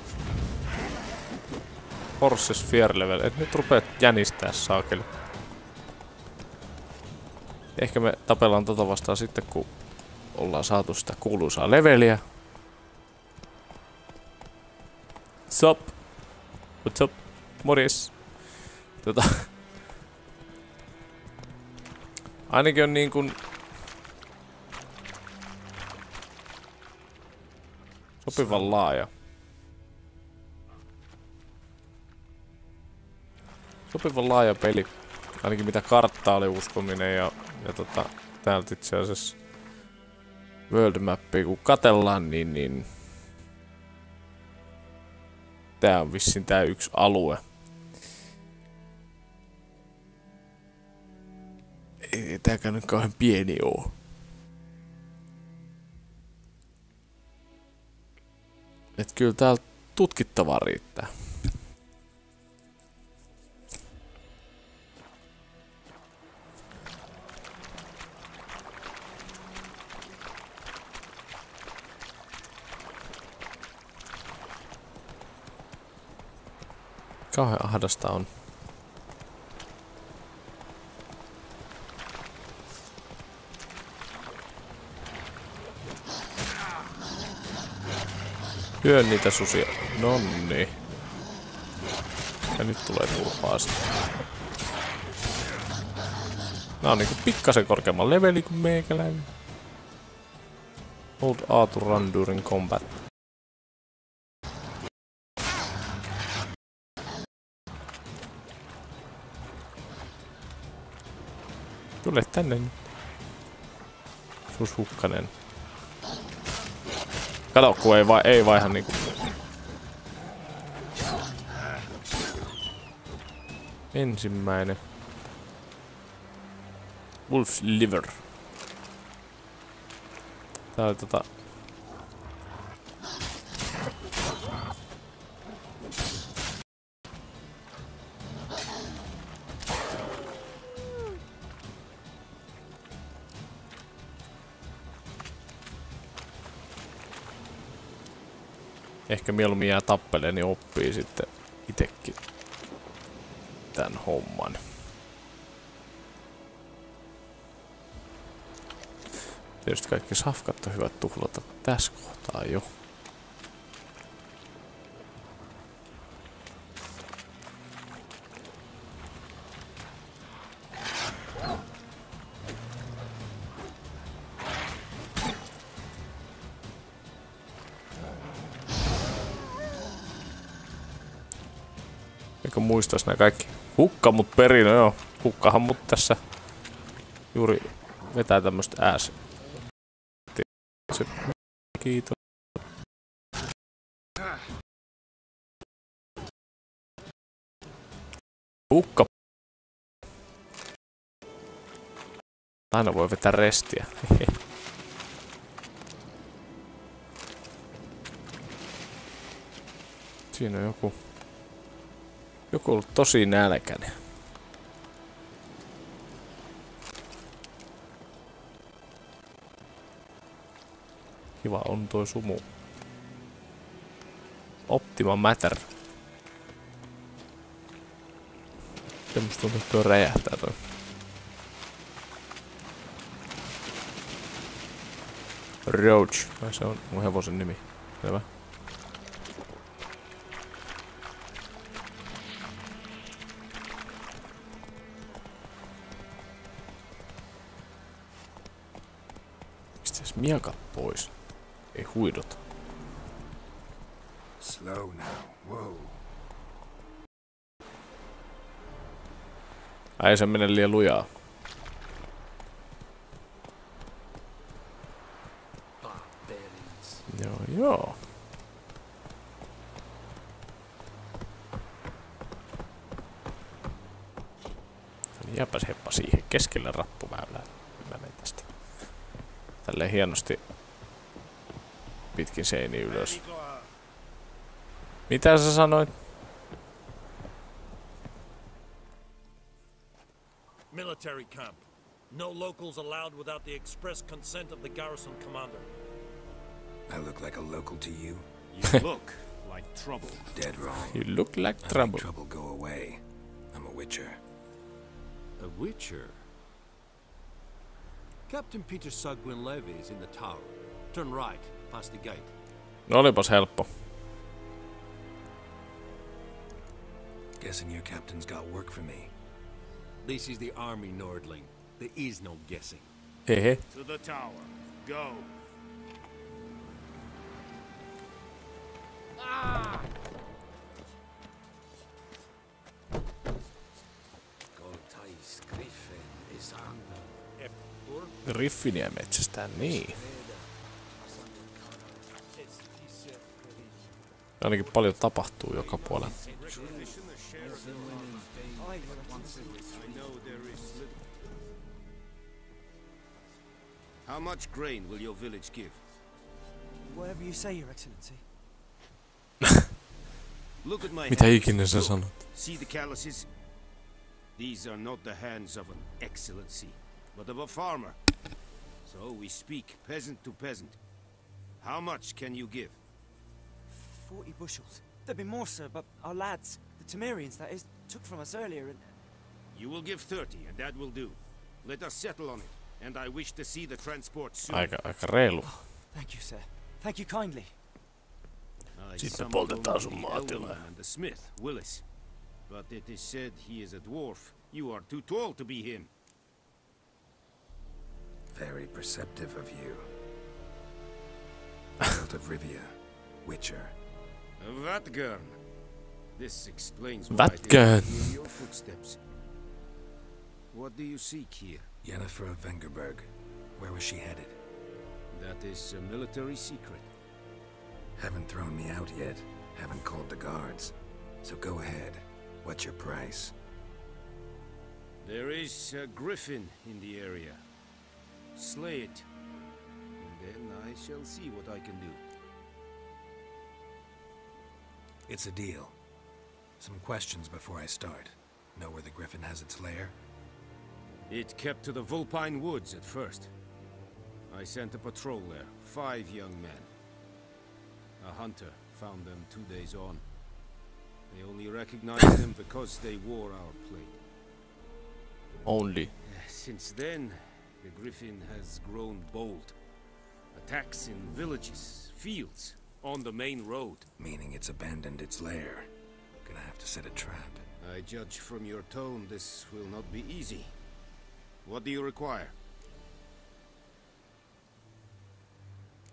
Horses fear level. Et nyt rupeat jänistää saakeli. Ehkä me tapellaan tota vastaan sitten, kun ollaan saatu sitä kuuluisaa leveliä. Sup? What's up? Morjes. Ainakin on niin kuin sopivan laaja. Sopivan laaja peli. Ainakin mitä karttaa oli uskominen ja täältä itse asiassa world mappia kun katsellaan, niin tää on vissiin tää yksi alue. Ei tääkään nyt kauhean pieni oo. Et kyllä täällä tutkittavaa riittää. Kauhean ahdasta on. Hyö niitä susia. Nonni. Ja nyt tulee turpaa sitä. Nää on niinku pikkasen korkeamman leveli kuin meikäläinen. Old A to run during combat. Tule tänne nyt. Sus hukkanen. Kato, kun ei vaiha niinku. Ensimmäinen. Wolf's liver. Tää oli ehkä mieluummin jää tappeleen, niin oppii sitten itekin tän homman. Tietysti kaikki safkat on hyvät tuhlata tässä kohtaa jo. Eikö muistais nää kaikki? Hukka mut perin, no joo. Hukkahan mut tässä juuri vetää tämmöstä ääs. Kiitos. Hukka. Aina voi vetää restiä. Siinä on joku ollut tosi nälkäinen. Kiva on toi sumu. Optima Matter. Semmosta tuntuu, että tuo räjähtää toi. Roach. Se on mun hevosen nimi. Selvä. Mistäs miekat pois? Ei huidot. Slow now. Whoa. Ai se menee liian lujaa. Joo. Jääpäs heppa siihen keskelle rappuväylää. Mä menen tästä. Tälleen hienosti pitkin seiniä ylös. Mitä sä sanoit? Military camp. No locals allowed without the express consent of the garrison commander. I look like a local to you? You look like trouble. Dead wrong. You look like trouble. Trouble go away. I'm a witcher. A witcher? Captain Peter Sagwin Levy is in the tower. Turn right, past the gate. No olipas helppo. Guessing your captain's got work for me. This is the army, Nordling. There is no guessing. Hehe. To the tower. Go. Griffiniä metsästään, niin. Ainakin paljon tapahtuu joka puolella. How much grain will your village give? Whatever you say, Your Excellency. Look at my Mitä hands. ikinä sä sanot? See the calluses? These are not the hands of an excellency, but of a farmer. So we speak peasant to peasant. How much can you give? 40 bushels. There'd be more, sir, but our lads, the Temerians, that is, took from us earlier and... You will give 30, and that will do. Let us settle on it, and I wish to see the transport soon. Aika reilu. Thank you, sir. Thank you kindly. Sitten poltetaan sun maatilaa. And the smith, Willis. But it is said he is a dwarf. You are too tall to be him. Very perceptive of you. Geralt of Rivia, Witcher. Vatgern. This explains why Vatgern. I didn't hear your footsteps. What do you seek here? Yennefer of Vengerberg. Where was she headed? That is a military secret. Haven't thrown me out yet. Haven't called the guards. So go ahead. What's your price? There is a griffin in the area. Slay it. And then I shall see what I can do. It's a deal. Some questions before I start. Know where the griffin has its lair? It kept to the Vulpine Woods at first. I sent a patrol there, 5 young men. A hunter found them 2 days on. They only recognized them because they wore our plate. Only. Since then, the griffin has grown bold. Attacks in villages, fields, on the main road. Meaning it's abandoned its lair. Gonna have to set a trap. I judge from your tone this will not be easy. What do you require?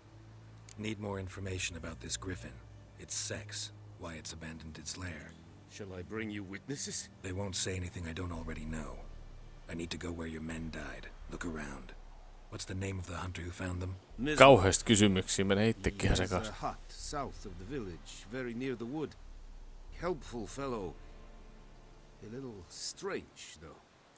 Need more information about this griffin. Its sex, why it's abandoned its lair. Shall I bring you witnesses? They won't say anything I don't already know. I need to go where your men died. Look around. What's the name of the hunter who found them? Kauheasti kysymyksiä menee itsekin sekas. A hut south of the village, very near the wood. Helpful fellow. A little strange, though.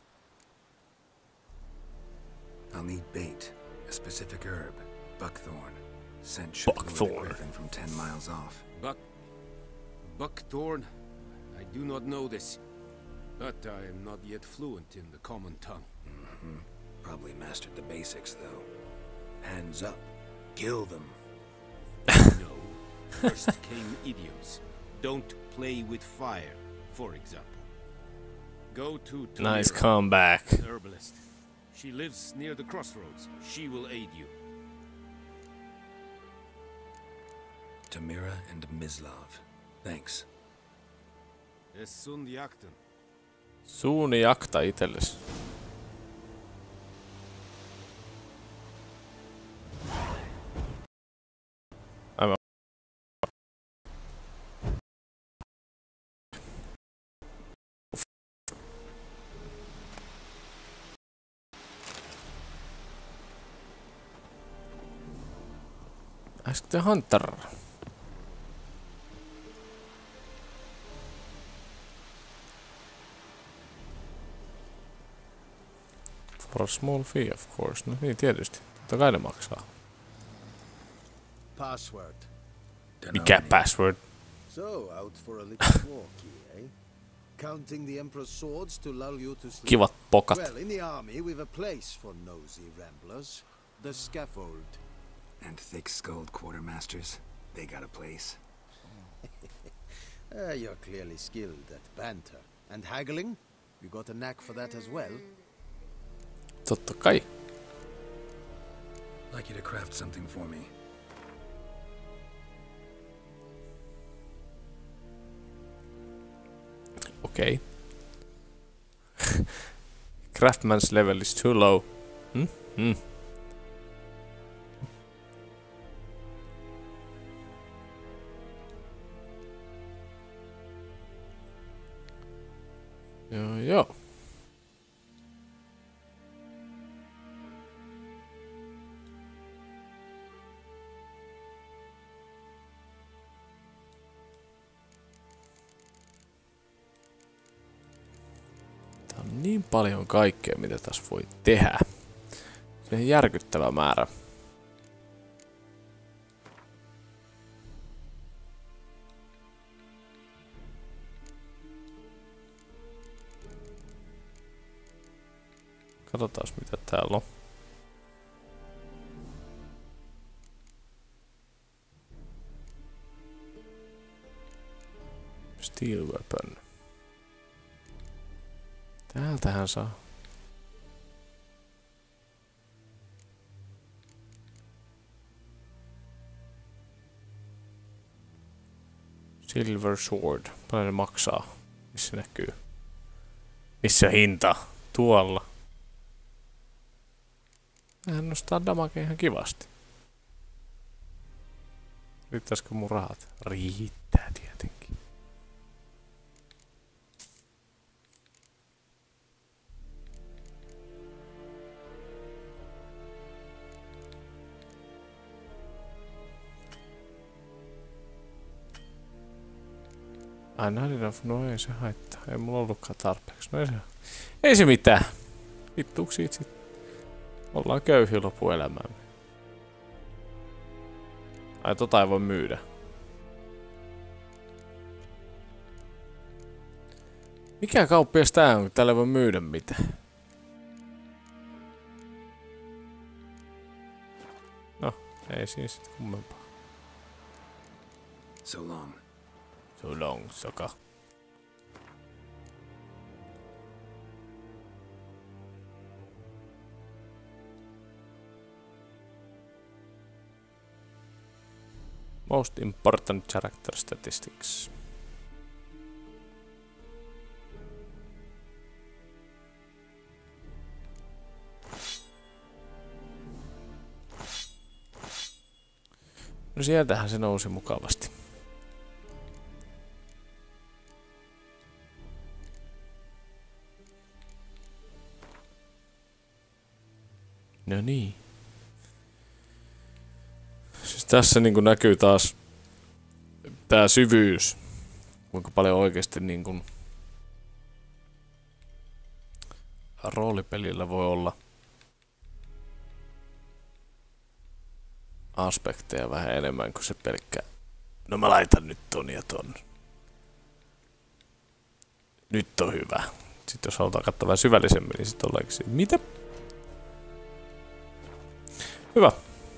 I'll need bait. A specific herb. Buckthorn. Scent should lure the griffin from 10 miles off. Buckthorn? I do not know this. But I am not yet fluent in the common tongue. Probably mastered the basics, though. Hands up. Kill them. No. First came idioms. Don't play with fire, for example. Go to Tamira, Nice comeback. herbalist. She lives near the crossroads. She will aid you. Tamira and Mislav. Thanks. Es sun jakten. Suuni jakta itelles. Aivan. Ask the hunter. For a small fee, of course. No niin, tietysti. Totta kai ne maksaa. Password. Mikä password? So, out for a little walkie, eh? Counting the Emperor's swords to lull you to sleep. Kivat pokat. Well, in the army we've a place for nosy ramblers. The scaffold. And thick-skulled quartermasters. They got a place. You're clearly skilled at banter. And haggling? You got a knack for that as well? Totta kai. Like you to craft something for me. Okay. Craftman's level is too low. Joo. Tää on niin paljon kaikkea, mitä tässä voi tehdä. Se on järkyttävä määrä. Katsotaan mitä täällä on. Steel weapon. Täältähän saa. Silver sword. Paljon ne maksaa? Missä näkyy? Missä hinta? Tuolla. Hän nostaa damagea ihan kivasti. Riittäisikö mun rahat? Riittää tietenkin. Ai not enough, no ei se haittaa. Ei mulla ollutkaan tarpeeksi. No ei se mitään. Vittuuks siitä sit. Ollaan köyhiä loppuelämäämme. Ai tota ei voi myydä. Mikä kauppias tää on, kun täällä ei voi myydä mitään? No, ei siinä sit kummempaa. So long. So long, Soka. Most important character statistics. No sieltähän se nousi mukavasti. No niin. Siis tässä niinku näkyy taas tää syvyys. Kuinka paljon oikeesti niinku roolipelillä voi olla aspekteja vähän enemmän kuin se pelkkä. No mä laitan nyt ton ja ton. Nyt on hyvä. Sitten jos halutaan katsoa vähän syvällisemmin, niin sit ollaankin siitä. Mitä? Hyvä.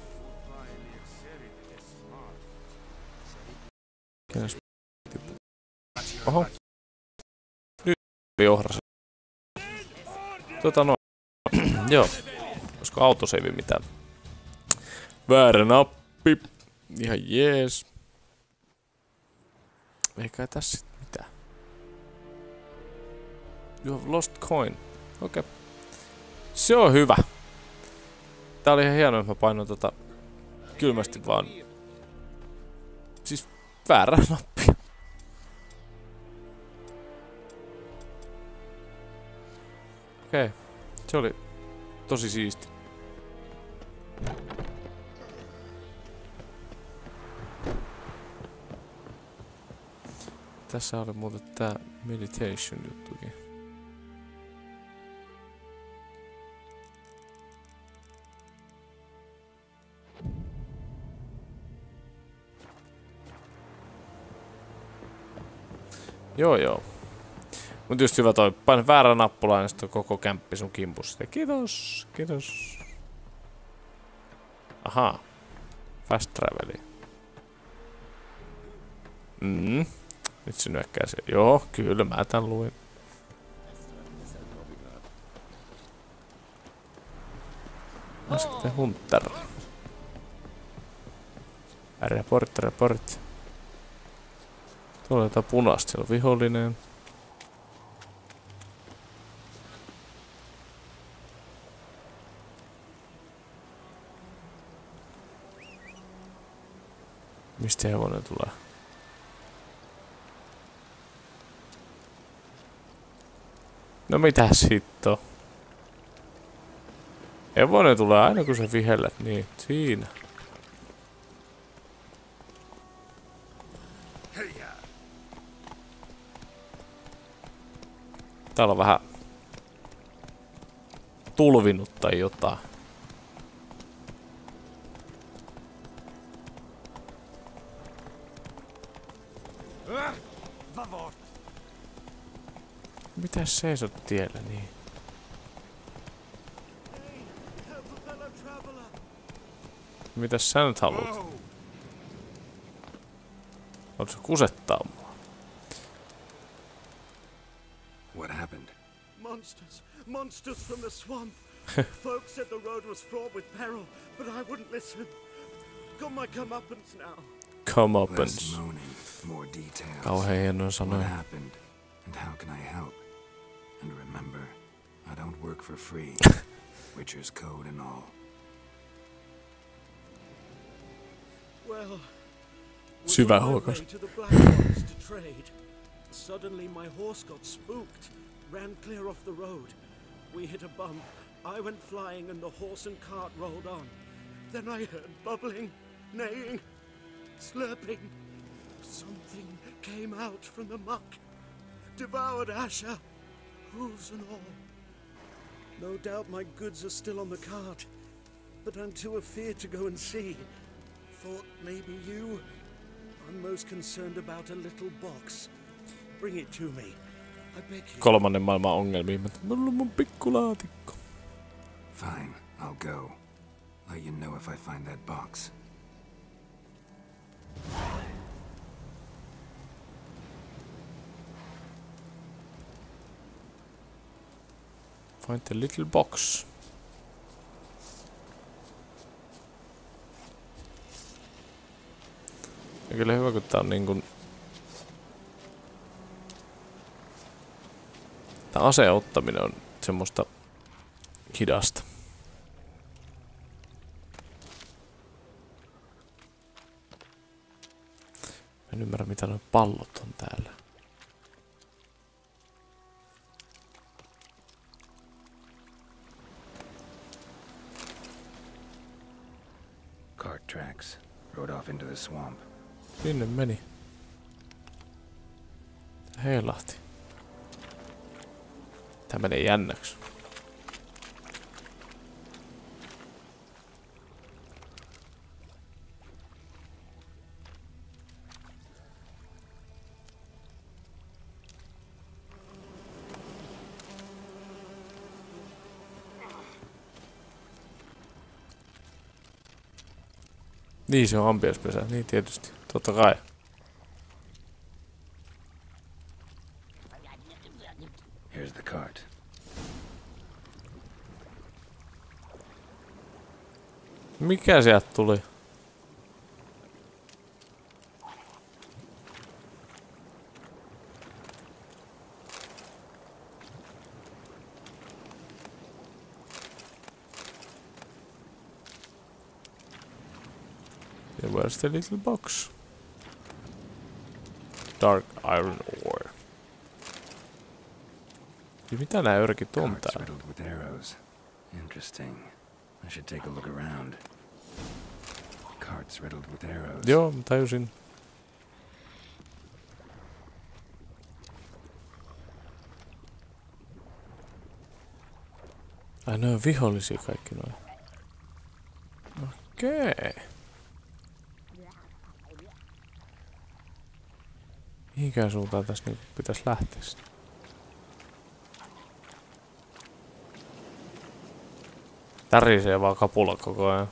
Oho. Nyt ohras. No. Joo. Koska autoseivi mitään. Väärä nappi. Ihan jees. Eikä tässä sit mitään. You have lost coin. Okei. Okay. Se on hyvä. Tää oli ihan hienoa, että mä painoin kylmästi vaan. Siis väärä nappi. Okei. Okay. Se oli tosi siisti. Tässä oli muuten tää meditation juttukin. Joo. Mut just hyvä toi, paina väärä nappula ja sitten koko kämppi sun kimpussa. Kiitos. Ahaa. Fast traveli. Nyt se nyökkää se. Joo, kyllä mä tän luin. Ja sitten Hunter. Report. Tuolla on jotain punaista, siellä on vihollinen. Mistä hevonen tulee? No mitäs hitto? Hevonen tulee aina kun sä vihellät, niin siinä. Täällä on vähän tulvinut tai jotain. Mitäs seisot tiellä niin? Mitäs sä nyt haluat? Haluatko sä kusettaa mua? What happened? Monsters from the swamp. Folks said the road was fraught with peril, but I wouldn't listen. Got my comeuppance now. Comeuppance. Less moaning, more details. Kauhean hienoja sanoja. What happened, and how can I help? And remember, I don't work for free. Witcher's code and all. Well, syvä huokaus. To the Black Forest to trade. Suddenly my horse got spooked, ran clear off the road. We hit a bump. I went flying and the horse and cart rolled on. Then I heard bubbling, neighing, slurping. Something came out from the muck, devoured Asher, hooves and all. No doubt my goods are still on the cart, but I'm too afeard to go and see. Thought maybe you. I'm most concerned about a little box. Bring it to me. I beg you. Kolmannen maailman ongelmiin. Mulla on mun pikkulaatikko. Fine, I'll go. Let you know if I find that box. Find the little box. Ja kyllä hyvä, kun tää on niinkun... Tää aseen ottaminen on semmoista hidasta. Mä en ymmärrä mitä nuo pallot on täällä. Cart tracks. Rode off into the swamp. Sinne meni. Heilahti. Tää menee jännäksi. Niin se on ampiaispesä, niin tietysti, totta kai. Here's the cart. Mikä sieltä tuli? Yeah, where's the little box? Dark iron ore. Ja mitä nää örkit on täällä? Riddled with arrows. Interesting. I should take a look around. Carts riddled with arrows. Joo, tajusin. Ai ne on vihollisia kaikki noin. Okei. Mihinkään suuntaan tässä niinku pitäisi lähteä sitten? Tärisee vaan kapula koko ajan.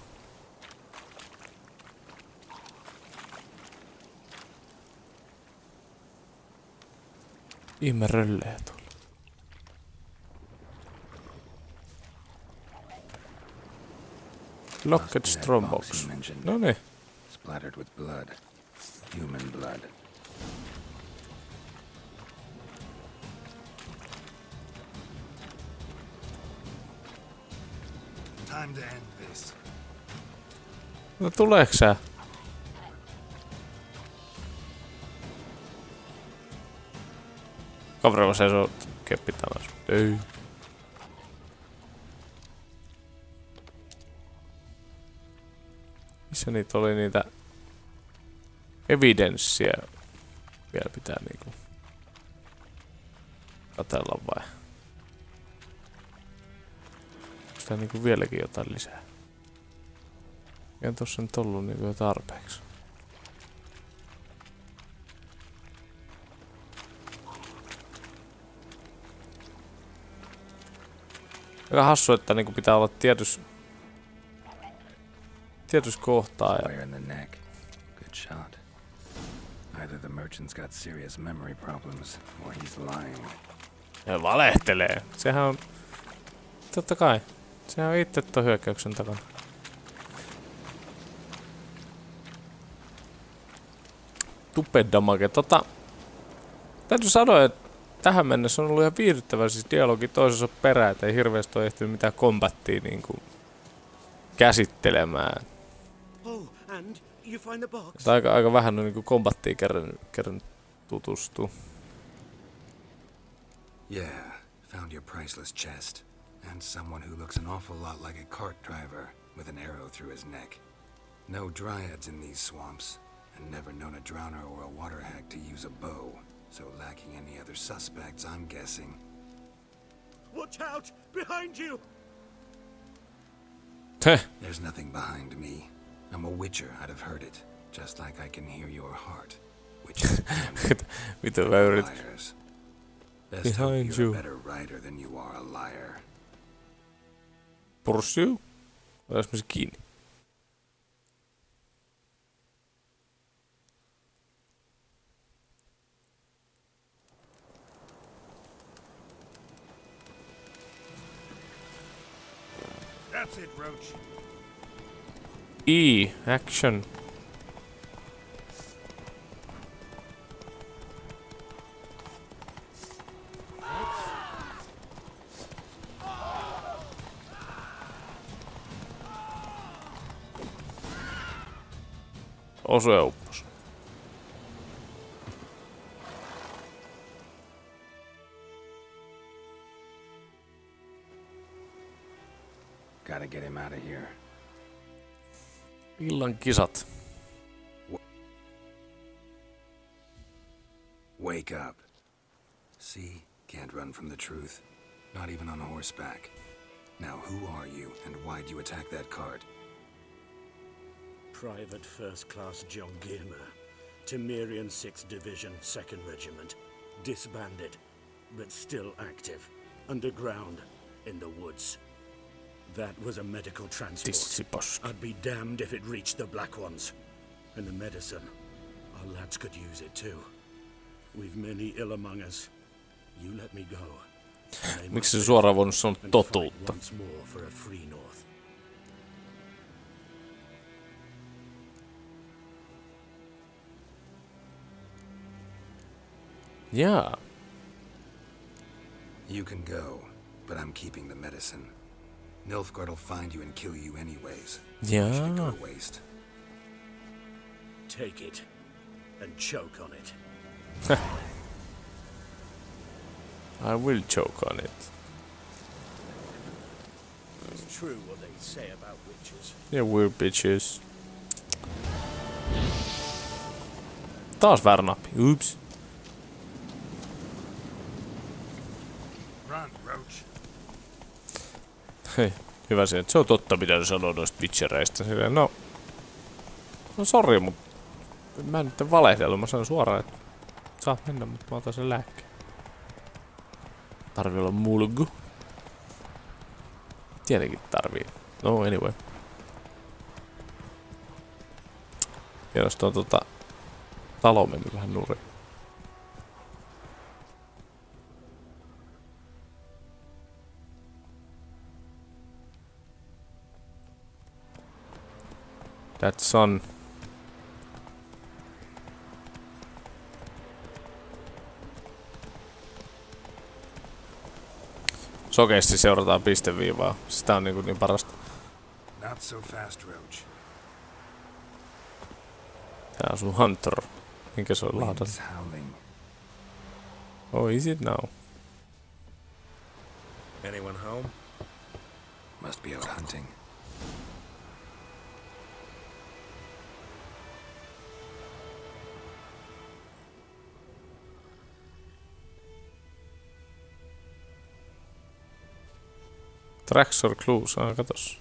Ihme rölleä tuolla. Locked Strombox. No niin. Splattered with blood. Human blood. Time to end this. No tuleeks sä? Kaverilla seisoo keppi taas. Ei. Missä niitä oli niitä evidenssiä? Vielä pitää niinku katella vai? Onko tää niinku vieläkin jotain lisää? Eihän tossa nyt ollu niinku jo tarpeeksi. Aika hassu, että niinku pitää olla tietys kohtaa ja... Fire in the neck. Good shot. Either the merchant's got serious memory problems, or he's lying. Ja valehtelee. Sehän on... Totta kai. Sehän on itse ton hyökkäyksen takana. Tupedamage. Täytyy sanoa, että tähän mennessä on ollut ihan viihdyttävä siis dialogi toisensa perään, että ei hirveästi ole ehtinyt mitään kombattia niinku käsittelemään. Oh, and you find the box? Aika vähän on niinku kombattia kerran tutustua. Yeah, found your priceless chest. And someone who looks an awful lot like a cart driver with an arrow through his neck. No dryads in these swamps, and never known a drowner or a water hag to use a bow. So lacking any other suspects, I'm guessing. Watch out! Behind you! There's nothing behind me. I'm a witcher, I'd have heard it. Just like I can hear your heart. Witches Mitä mä yritän? Best hope you're a better rider than you are a liar. Pursue? Otais mä se kiinni? That's it, Roach. E, action. Osu ja uppos. Gotta get him out of here. Illan kisat. Wake up. See? Can't run from the truth. Not even on horseback. Now who are you, and why'd you attack that cart? Private First Class John Gilmer. Temerian 6th Division, 2nd Regiment. Disbanded, but still active. Underground, in the woods. That was a medical transport. I'd be damned if it reached the Black Ones. And the medicine. Our lads could use it too. We've many ill among us. You let me go. Miksi se suoraan voinut sanoa totuutta? Yeah. You can go, but I'm keeping the medicine. Nilfgaard'll find you and kill you anyways. Yeah. Should go to waste. Take it and choke on it. I will choke on it. It's true what they say about witches. Yeah, we're bitches. Taas väärä nappi. Oops. Run, Roach. Hei, hyvä se, että se on totta, mitä se sanoo noista bitchereistä. No sori, mut mä en nyt valehdellut. Mä sanon suoraan, että saat mennä, mutta mä otan sen lääkkeen. Tarvii olla mulgu. Tietenkin tarvii. No anyway. Hienosti on talo mennyt vähän nurin. That sun. Sokeasti seurataan pisteviivaa. Sitä on niin parasta. Not so fast, Roach. Tää asuu Hunter. Minkä se on lahdan? Oh, is it now? Anyone home? Must be out hunting. Tracks or clues, katos.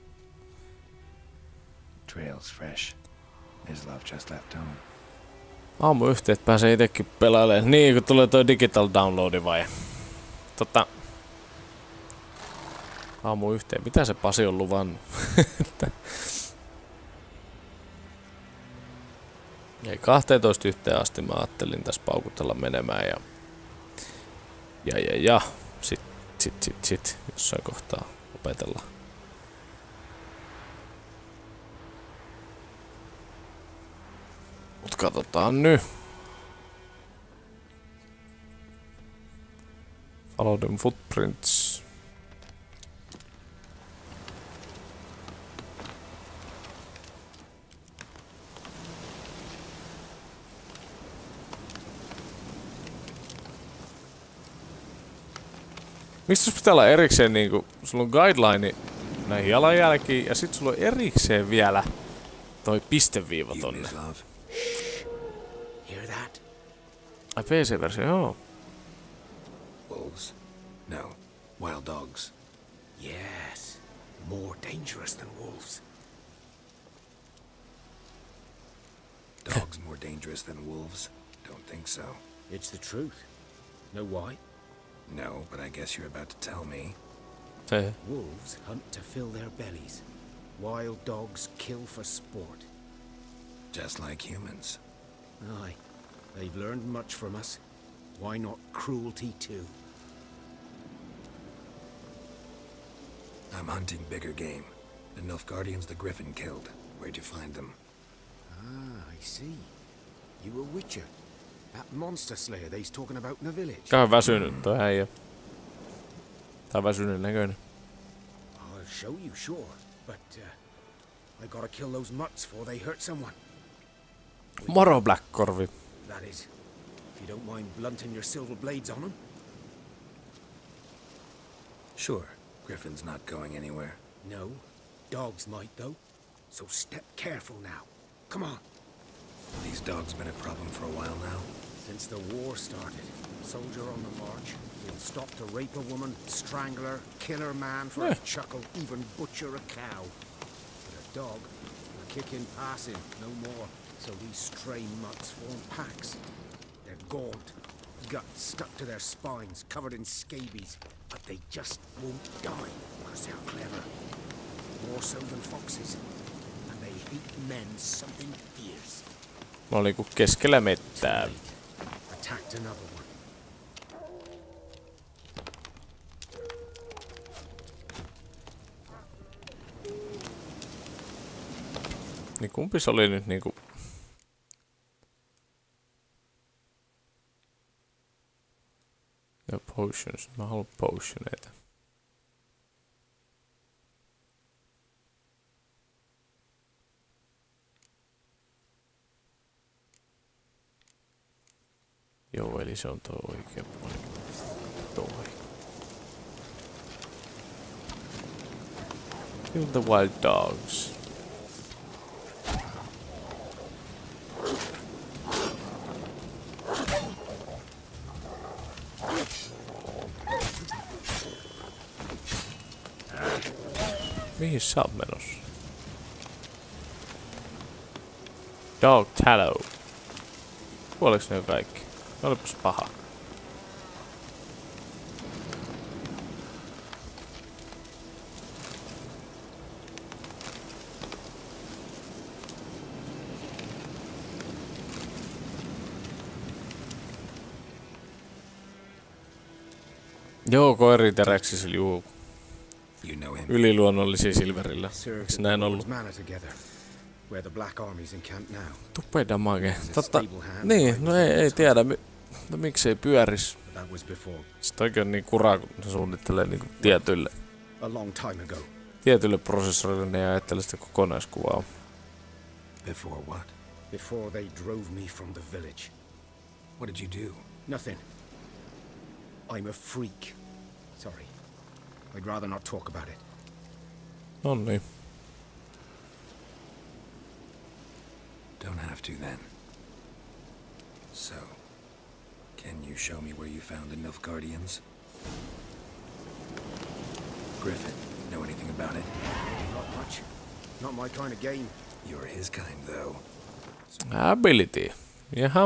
Trails fresh. Islov just left home. Aamuyhteet pääsee itekin pelailemaan. Niin, kun tulee toi digital downloadi vai? Aamuyhteen. Mitä se Pasi on luvannut? Ei 12 yhteen asti mä ajattelin tässä paukutella menemään ja sit jossain kohtaa opetellaan. Mut katsotaan nyt. Follow them footprints. Miksi sulla pitää olla erikseen niinku, sulla on guideline näihin jalanjälkiin ja sit sulla on erikseen vielä toi pisteviiva tonne. Hear that? Ai PC-versio, joo. Wolves? No. Wild dogs. Yes. More dangerous than wolves. Dogs more dangerous than wolves? Don't think so. It's the truth. Know why? No, but I guess you're about to tell me. Wolves hunt to fill their bellies. Wild dogs kill for sport. Just like humans. Aye. They've learned much from us. Why not cruelty too? I'm hunting bigger game. The Nilfgaardians the Griffin killed. Where'd you find them? Ah, I see. You a witcher. That monster slayer they's talking about in the village. Tää on väsynyt toi äijä. Tää on väsynyt näköinen. I'll show you, sure. But, I gotta kill those mutts before they hurt someone. Moro, Blackkorvi. That is, if you don't mind blunting your silver blades on them. Sure. Griffin's not going anywhere. No. Dogs might, though. So step careful now. Come on. These dogs been a problem for a while now? Since the war started, soldier on the march, he'll stop to rape a woman, strangle her, kill her man for a chuckle, even butcher a cow. But a dog, a kick in passing, no more. So these stray mutts form packs. They're gaunt, guts stuck to their spines, covered in scabies. But they just won't die, because they're clever. More so than foxes. And they hate men something fierce. Mä olin niinku keskellä mettää. Attacked another one. Niin kumpi se oli nyt niinku... Ja potions. Mä haluan potioneita. Joo, eli se on tuo oikea puoli. Toi. Kill the wild dogs. Mihin sä oot menossa? Dog tallow. Kuoleeks ne jo kaikki? Olipas paha. Joo, koiriteräksisillä juu. Yliluonnollisia Silverillä. Eikö näin ollut? Tuppee damage. Totta. Niin, no ei tiedä. No miksei pyöris? Sitten oikein niin kuraa, kun se suunnittelee niin tietylle prosessorille, niin ei ajattele sitä kokonaiskuvaa. Before what? Before they drove me from the village. What did you do? Nothing. I'm a freak. Sorry. I'd rather not talk about it. No niin. Don't have to then. So, can you show me where you found the Nilfgaardians? Griffin, know anything about it? Not much. Not my kind of game. You're his kind, though. Ability. Jaha.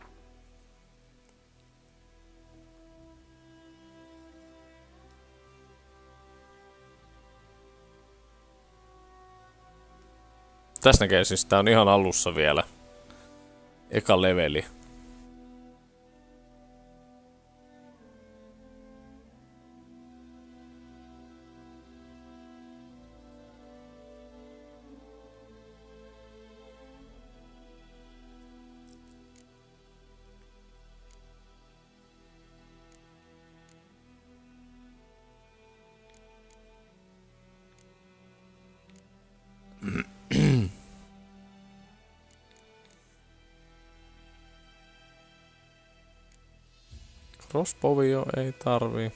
Tässä näkee siis, tää on ihan alussa vielä. Eka leveli. Crossbowio ei tarvii.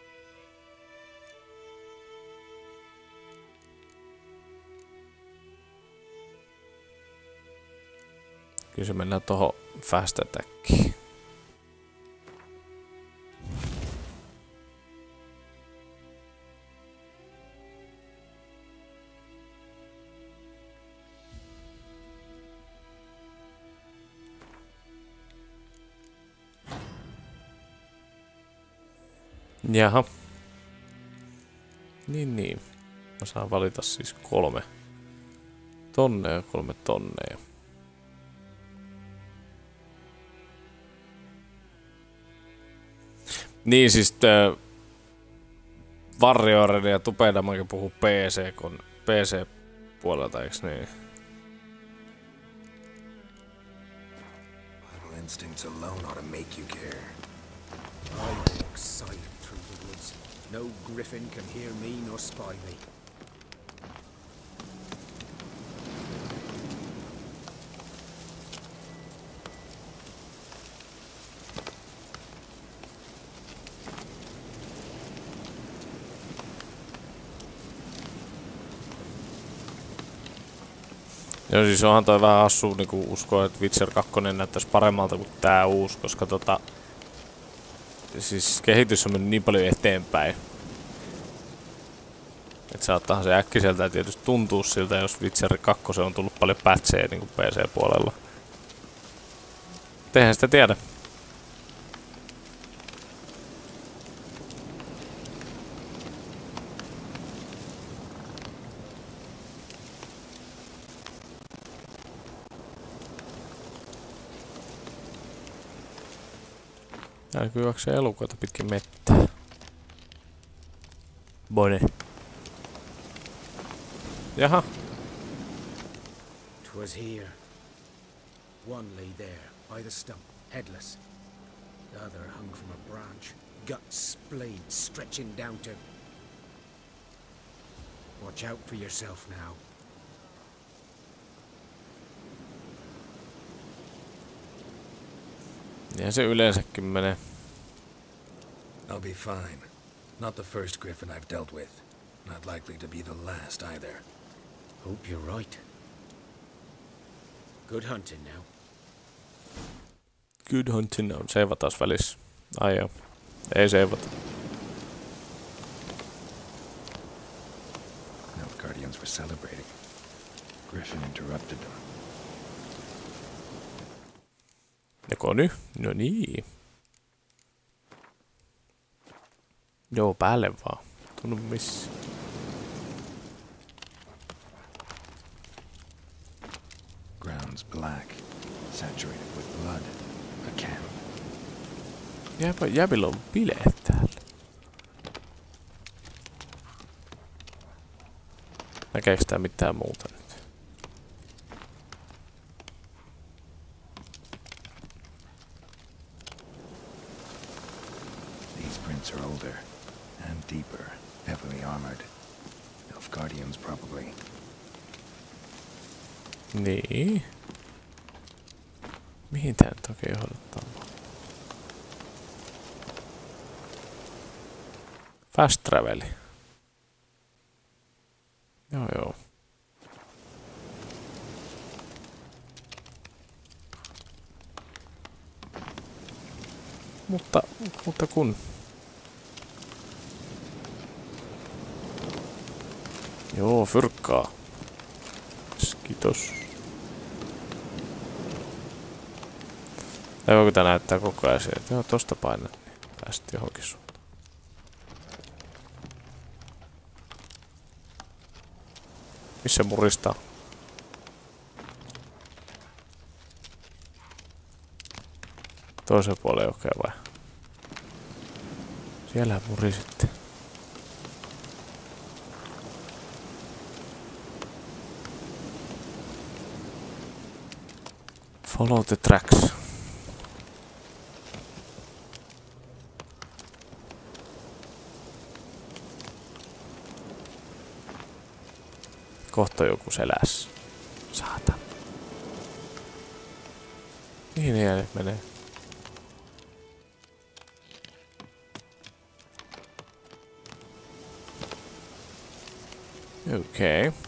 Kyllä se mennään tohon fast attackiin. Jaha. Niin. Mä saan valita siis 3 tonneja ja 3 tonneja. Niin siis Warrioren ja Tupedamakin puhuu PC-puolelta, eiks niin? Vital instincts alone ought to make you care. I walk silent through the woods. No griffin can hear me nor spy me. Joo, siis onhan toi vähän hassu niinku uskoa, että Witcher 2 näyttäisi paremmalta kuin tää uusi, koska siis kehitys on mennyt niin paljon eteenpäin. Et saattaahan se äkkiseltä tietysti tuntuu siltä, jos Witcher 2 on tullut paljon patcheja niinku PC-puolella. Eihän sitä tiedä. Näkyy juoksee elukoita pitkin mettää. Bone. Jaha. 'Twas here. One lay there, by the stump, headless. The other hung from a branch, guts splayed, stretching down to... Watch out for yourself now. Ja se yleensäkin menee. I'll be fine. Not the first griffin I've dealt with. Not likely to be the last either. Hope you're right. Good hunting now. Good hunting now. Seivataan välissä. Ai joo. Ei seivata. Nilfgaardians were celebrating. Griffin interrupted them. Joko nyt? No niin. Joo, päälle vaan. Tunnu missä. Ground's black, saturated with blood. A camp. Jäbillä on bileet täällä. Näkeekö tää mitään muuta nyt? These prints are older and deeper, heavily armored. Nilfgaardians probably. Niin. Mihin tää nyt oikein johdattaa? Fast traveli. Joo. Mutta kun... Joo, fyrkkaa. Kiitos. Tai voiko tää näyttää koko ajan sieltä? Joo, tosta painat, niin pääsit johonkin suuntaan. Missä muristaa? Toisen puolen jokea vai? Siellä murisitte. Follow the tracks. Kohta joku selässä. Saatan. Mihin ne äänet menee? Okei. Okay.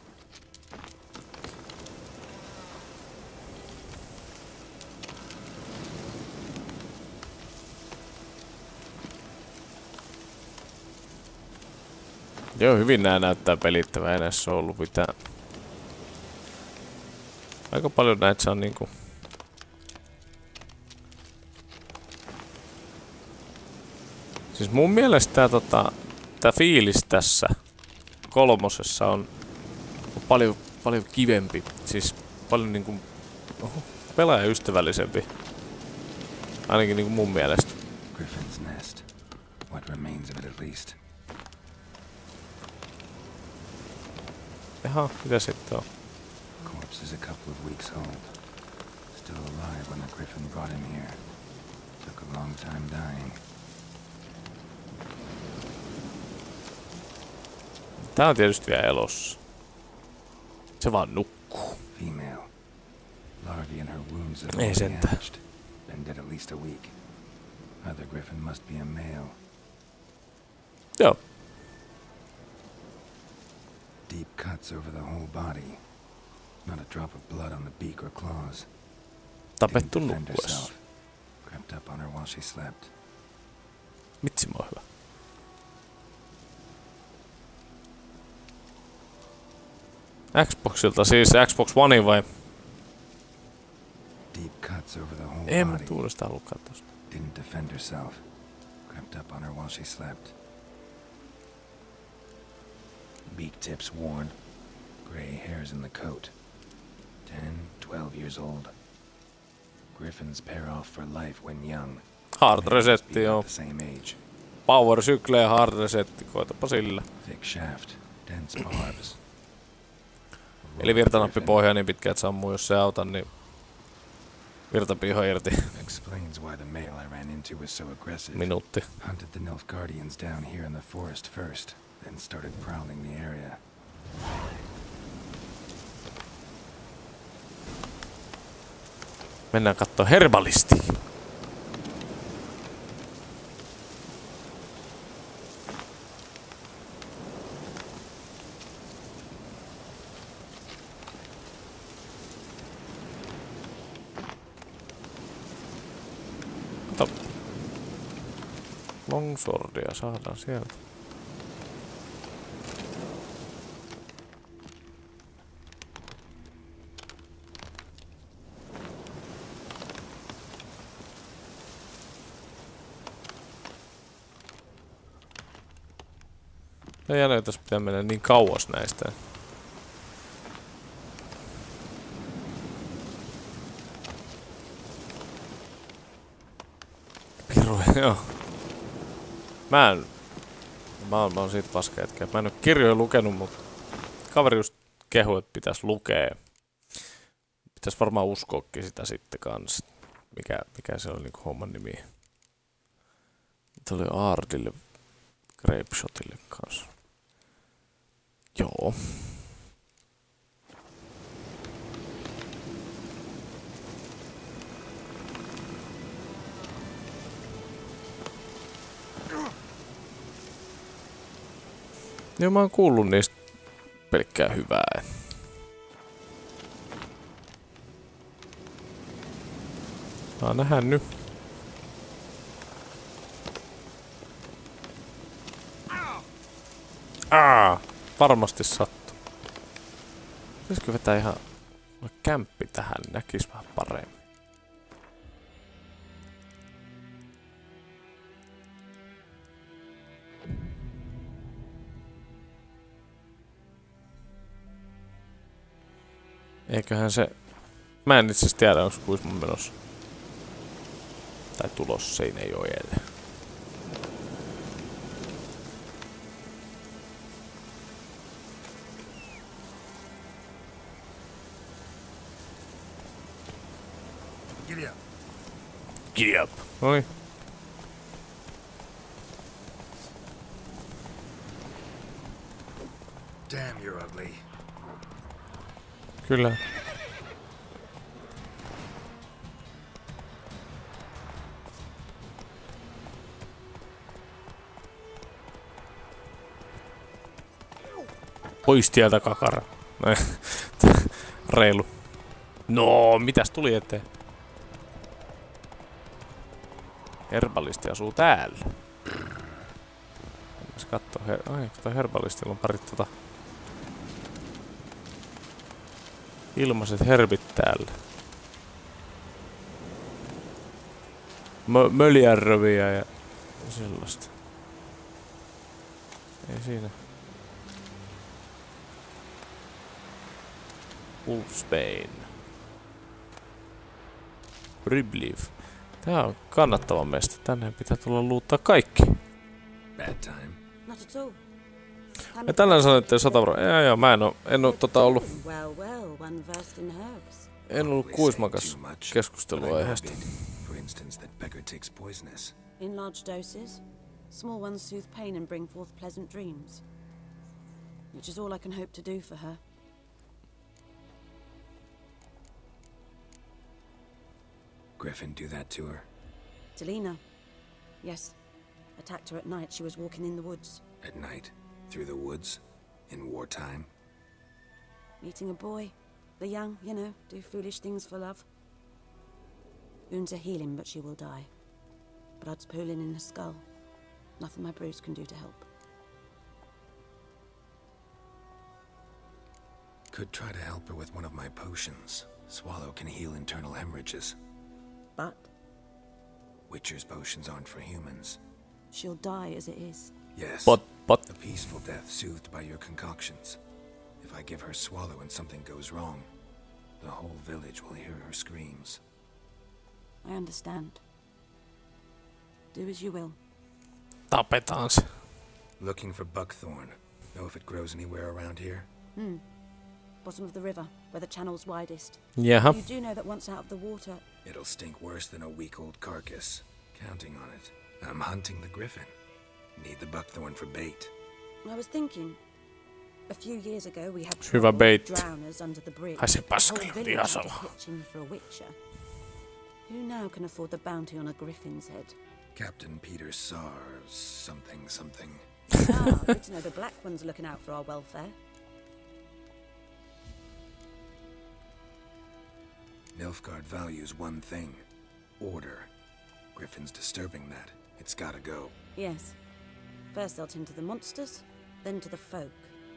Joo, hyvin nää näyttää pelittävää, ei näissä ole ollut mitään. Aika paljon näitä on niinku... Siis mun mielestä tää fiilis tässä kolmosessa on paljon kivempi. Siis paljon niinku... pelaajaystävällisempi. Ainakin niinku mun mielestä. Griffin's nest. What remains of it at least. Jaha, mitä sitten on? Corpse is a couple of weeks old. Still alive when the griffin brought him here. Took a long time dying. Tää on tietysti vielä elossa. Se vaan nukkuu. Female. Larvae in her wounds have Ei already sentään. hatched. Been dead at least a week. Other griffin must be a male. Joo. Deep cuts over the whole body. Not a drop of blood on the beak or claws. Tapettu Didn't defend nukkuessa. herself. Crept up on her while she slept. Vitsi, mä oon hyvä. Xboxilta siis Xbox One vai? Deep cuts over the whole En mä body. tuulesta halua katsoa. Didn't defend herself. Crept up on her while she slept. Beak tips worn. Gray hairs in the coat. 10, 12 years old. Griffins pair off for life when young. Hard resetti, joo. The same age. Power sykle ja hard resetti, koetapa sillä. Thick shaft, dense barbs. Eli virtanappi pohjaa niin pitkä, että sammuu, jos se auta, niin virtapiiho irti. Explains why the male I ran into was so aggressive. Minuutti. Hunted the Nilfgaardians down here in the forest first, then started prowling the area. Mennään kattoo herbalisti. Kato. Longswordia saadaan sieltä. Ei jännä, tässä pitää mennä niin kauas näistä. Kirjoja, joo. Mä oon siitä paska jätkä. Mä en oo kirjoja lukenut, mutta kaveri just kehui, että pitäis lukea. Pitäis varmaan uskoakin sitä sitten kans. Mikä se oli niinku homman nimi. Tuli Ardille, Grapeshotille kanssa. Joo. Joo, mä oon kuullut niistä pelkkää hyvää. Mä oon nähnyt. Varmasti sattuu. Pitäisikö vetää ihan kämppi tähän, näkis vähän paremmin. Eiköhän se... Mä en itse asiassa tiedä, onko Kuisman menossa. Tai tulossa Seinäjoelle. Giddy up. Giddy up. Noniin. Damn, you're ugly. Kyllä. Pois tieltä, kakara. Reilu. No, mitäs tuli eteen? Herbalisti asuu täällä. Mennäs kattoo. Ai, herbalistilla on parit ilmaiset herbit täällä. Möljäröviä ja sellaista. Ei siinä. Wolfsbane. Ribleaf. Tää on kannattava mesta. Tänne pitää tulla luuttaa kaikki. Bad time. Not at all. Ja tällään sanoin, että 100 €. Joo, mä en oo ollut. En ollut Kuismakas keskustelua aiheesta. For instance, that beggar takes poisonous. In large doses, small ones soothe pain and bring forth pleasant dreams. Which is all I can hope to do for her. Griffin do that to her? Delina. Yes. Attacked her at night. She was walking in the woods. At night? Through the woods? In wartime? Meeting a boy. The young, you know, do foolish things for love. Wounds are healing, but she will die. Blood's pooling in her skull. Nothing my brews can do to help. Could try to help her with one of my potions. Swallow can heal internal hemorrhages. But? Witcher's potions aren't for humans. She'll die as it is. Yes. But... A peaceful death soothed by your concoctions. If I give her Swallow and something goes wrong, the whole village will hear her screams. I understand. Do as you will. Tapetaan se. Looking for buckthorn. Know if it grows anywhere around here? Bottom of the river, where the channel's widest. Yeah. You do know that once out of the water... It'll stink worse than a week-old carcass. Counting on it. I'm hunting the griffin. Need the buckthorn for bait. I was thinking... A few years ago we had Hyvä bait. drowners under the bridge. Ai se The whole paska village had to asalla. pitch in for a witcher. Who now can afford the bounty on a griffin's head? Captain Peter Sars, something. Good to know the Black One's looking out for our welfare. Nilfgaard values one thing. Order. Griffin's disturbing that. It's gotta go. Yes. First they'll tend to the monsters, then to the folk.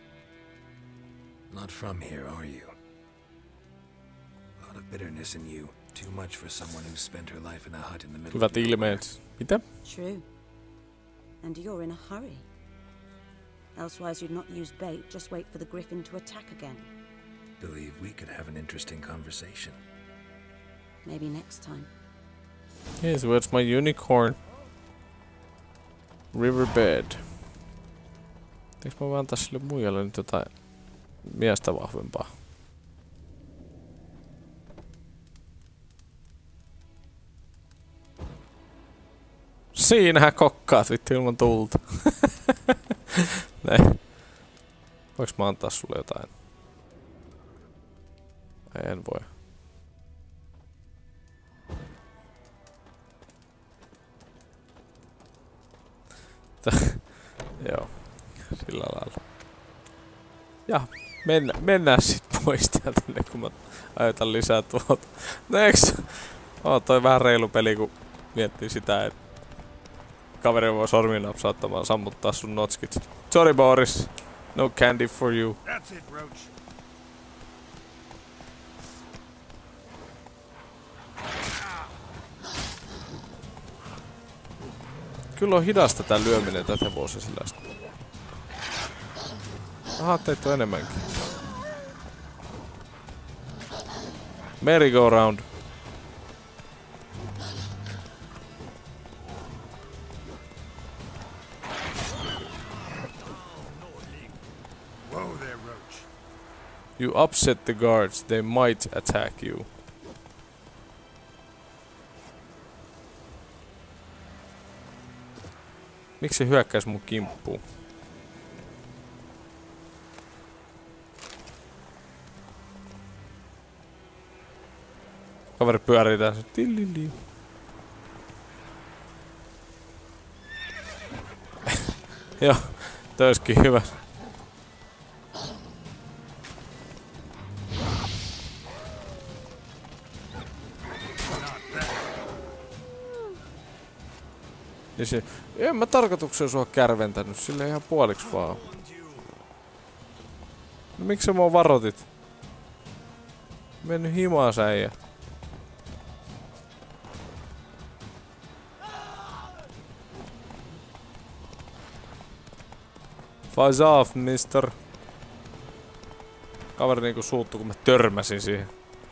Not from here, are you? A lot of bitterness in you. Too much for someone who spent her life in a hut in the middle Hyvät of nowhere. ilmeet. Mitä? True. And you're in a hurry. Elsewise you'd not use bait, just wait for the griffin to attack again. Believe we could have an interesting conversation. Maybe next time. Yes, where's my unicorn? Riverbed. Eikö mä vaan antaa sille muijalle nyt jotain miestä vahvempaa? Siinähän kokkaat vittu ilman tulta. Näin. Voinko mä antaa sulle jotain? Ei, en voi. Joo. Sillä lailla. Ja mennään sit pois täältä, kun mä ajoitan lisää tuolta. No eiks? Toi vähän reilu peli, kun miettii sitä, että kaveri voi sormin napsauttamaan sammuttaa sun notskit. Sorry Boris. No candy for you. That's it, Roach. Kyllä on hidasta tää lyöminen tätä hevosesilästä. Aha, teitä on enemmänkin. Merry-go-round. Whoa there, Roach. You upset the guards, they might attack you. Miksi se hyökkäis mun kimppuun? Kaveri pyörii tässä. Tillili. Joo, toi olisikin hyvä. Ja se, en mä tarkoituksella sua kärventänyt, sille ihan puoliksi vaan. No miksi sä mua varoitit? Mennyt himaa säijä. Fuzz off, mister. Kaveri niinku suuttu, kun mä törmäsin siihen.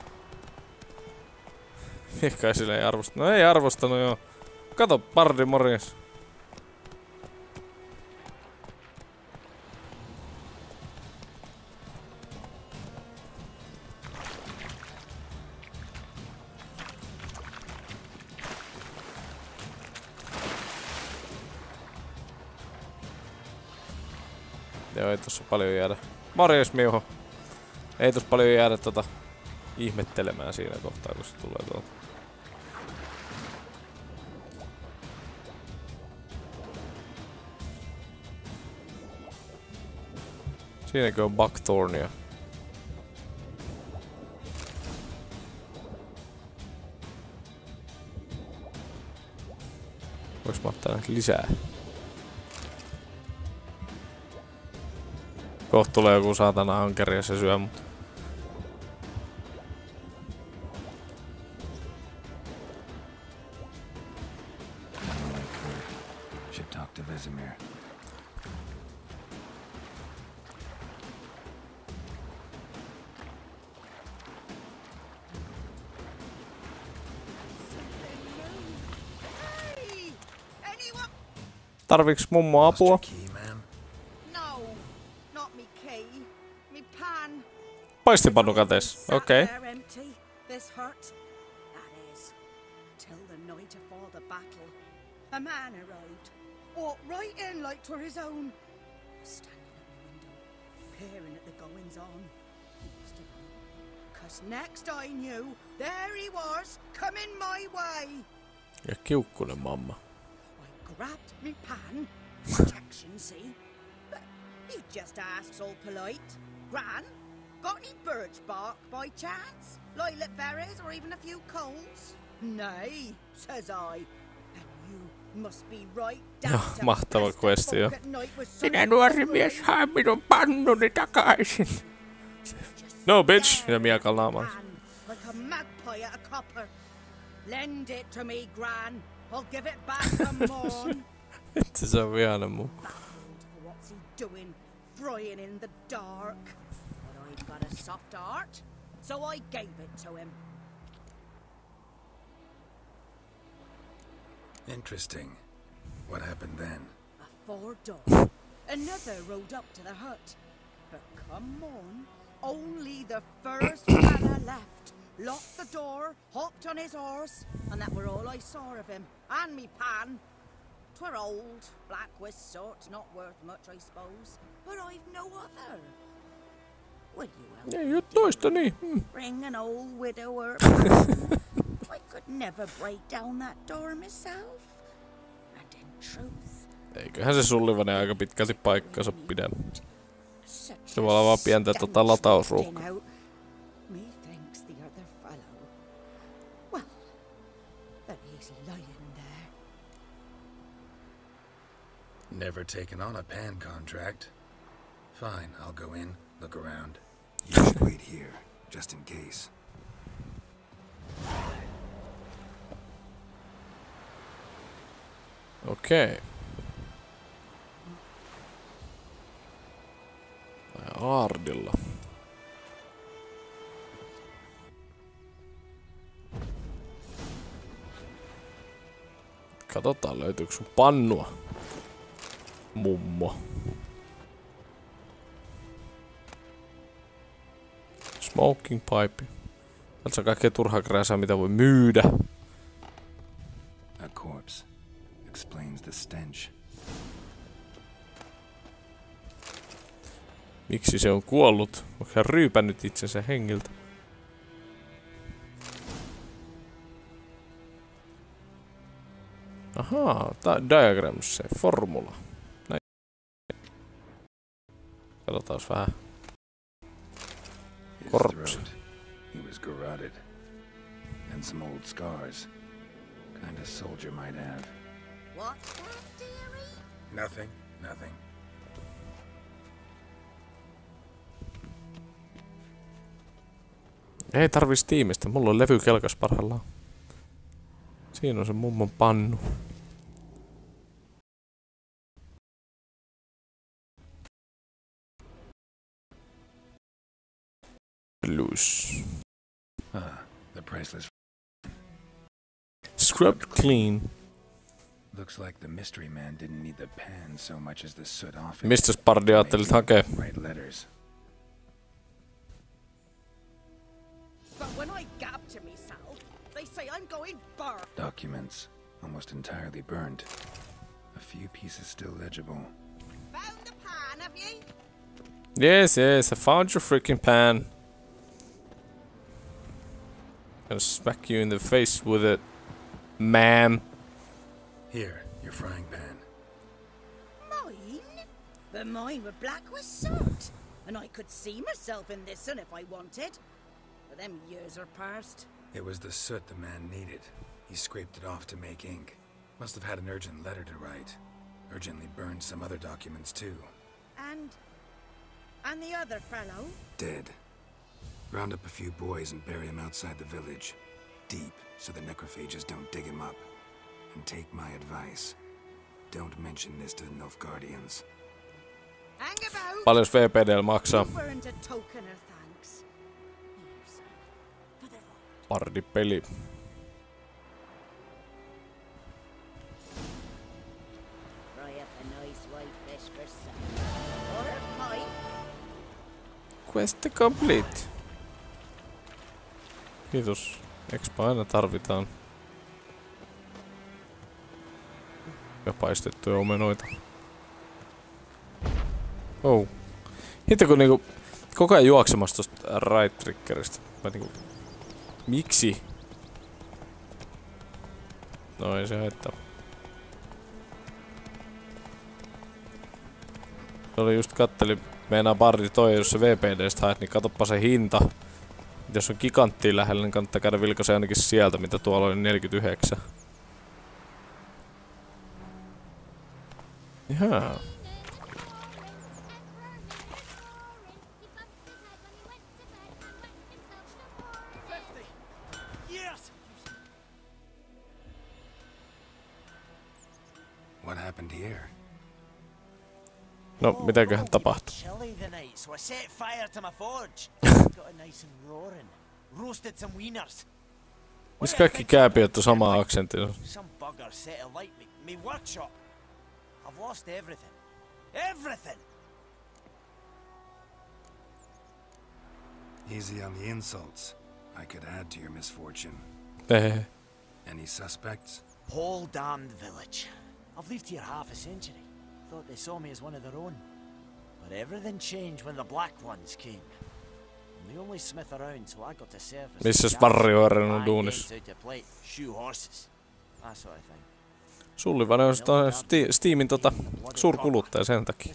Ehkä sille ei arvostanut. No ei arvostanut joo. Kato, pardi morjes. Joo, ei tossa paljon jäädä. Morjes, Miuho. Ei tossa paljon jäädä ihmettelemään siinä kohtaa, kun se tulee tuolta. Siinäkö on buckthornia? Voinko mä ottaa näitä lisää? Kohta tulee joku saatana ankeri ja se syö mut. Should talk to Vesemir. Tarviiks mummo apua? No, not me key. Me pan. Paistipannu kätees. Okei. There empty. This hurt. That is. Till the night afore the battle, a man arrived. Walked right in like 'twere his own. Standing at the window, peering at the goings on. Cause next I knew, there he was, coming my way. Ja kiukkunen mamma. Grabbed me pan. Protection, see? But he just asks all polite. Gran, got any birch bark by chance? Lilac berries or even a few coals? Nay, says I. And you must be right down to Mahtava questi jo. Sinä nuori mies, hae minun pannuni takaisin. No bitch! Ja miekalla naamaan. Like a magpie at a copper. Lend it to me, Gran. I'll give it back to morn. Vittu se on vihainen muu. What's he doing? Frying in the dark. But I've got a soft heart, so I gave it to him. Interesting. What happened then? Before dawn, another rode up to the hut. But come on, only the first fella left. Locked the door, hopped on his horse, and that were all I saw of him. And me pan. 'Twere old, black with soot, not worth much, I suppose. But I've no other. Will you help Ei oo toista niin. bring an old widower? I could never break down that door myself. And in truth, Eiköhän se Sullivanen aika pitkälti paikkansa pidä. Se voi olla vaan pientä latausruuhkaa. methinks the other fellow. Well, but he's lying there. Never taken on a pan contract. Fine, I'll go in, look around. You should wait here, just in case. Okei. Aardilla. Katsotaan löytyykö sun pannua, mummo. Smoking pipe. Täältä on kaikkea turhaa krääsää, mitä voi myydä. A corpse explains the stench. Miksi se on kuollut? Onko hän ryypännyt itsensä hengiltä? Ahaa, diagrams, se formula. Näin. Katsotaan vähän. Corpse. He was garroted. And some old scars. Kind of soldier might have. What's that, dearie? Nothing, nothing. Ei tarvii Steamista, mulla on levy kelkas parhaillaan. Siinä on se mummon pannu. Blues. The priceless. Scrubbed clean. Looks like the mystery man didn't need the pan so much as the soot off it. Mistä Spardi ajattelit hakea? Write letters. But when I gab to myself, they say I'm going burr. Documents, almost entirely burned. A few pieces still legible. Found the pan, have ye? Yes, I found your freaking pan. Gonna smack you in the face with it, ma'am. Here, your frying pan. Mine? But mine were black with soot. And I could see myself in this one if I wanted. But them years are past. It was the soot the man needed. He scraped it off to make ink. Must have had an urgent letter to write. Urgently burned some other documents too. And the other fellow? Dead. Round up a few boys and bury him outside the village. Deep, so the necrophages don't dig him up. And take my advice. Don't mention this to the Nilfgaardians. Paljon VPD:llä maksaa? Pardipeli. Quest complete. Kiitos. Expa aina tarvitaan. Ja paistettuja omenoita. Oh. Hitto kun niinku koko ajan juoksemassa tosta right triggeristä. Mä niinku... Miksi? No ei se haittaa. Se oli just katteli, meinaa barri toi, jos se VPDstä haet, niin katoppa se hinta. Jos on giganttia lähellä, niin kannattaa käydä vilkaisen ainakin sieltä, mitä tuolla oli 49. Jaa. What happened here? No, mitäköhän tapahtui? Chilly the night, so I set fire to my forge. Got it nice and roaring. Roasted some wieners. Missä kaikki kääpiöt on sama aksentti? Some bugger set alight me workshop. I've lost everything. Everything! Easy on the insults. I could add to your misfortune. Any suspects? Whole damned village. I've lived here half a century. Thought they saw me as one of their own. But everything changed when the Black Ones came. I'm the only smith around, so I got to surface. Missäs Barrioaren on duunis? Shoe horses. That sort of thing. Sullivan on Steamin suurkuluttaja sen takia.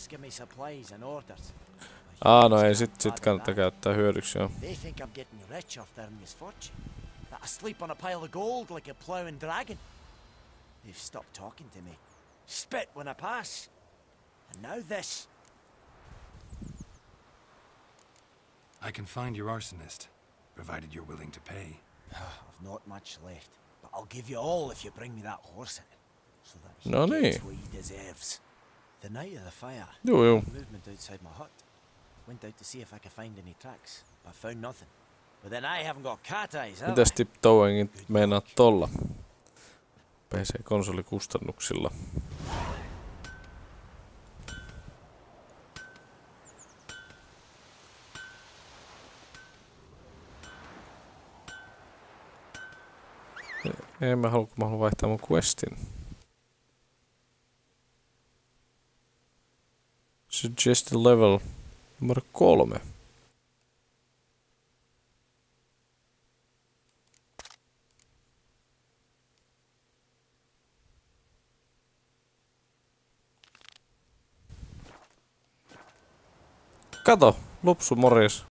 No ei sit kannattaa käyttää hyödyksi joo. They think I'm getting rich off their misfortune. That I sleep on a pile of gold like a plowing dragon. They've stopped talking to me. Spit when I pass. And now this. I can find your arsonist, provided you're willing to pay. I've not much left, but I'll give you all if you bring me that horse in. So that he No gets niin. what he deserves. The night of the fire, Joo. movement outside my hut. Went out to see if I could find any tracks, but found nothing. But then I haven't got cat eyes, have Mitäs tiptoeingin meinaa tolla? PC-konsolikustannuksilla. En mä halua vaihtaa mun questin. Suggested level numero 3. Kato, Lupsu morjes.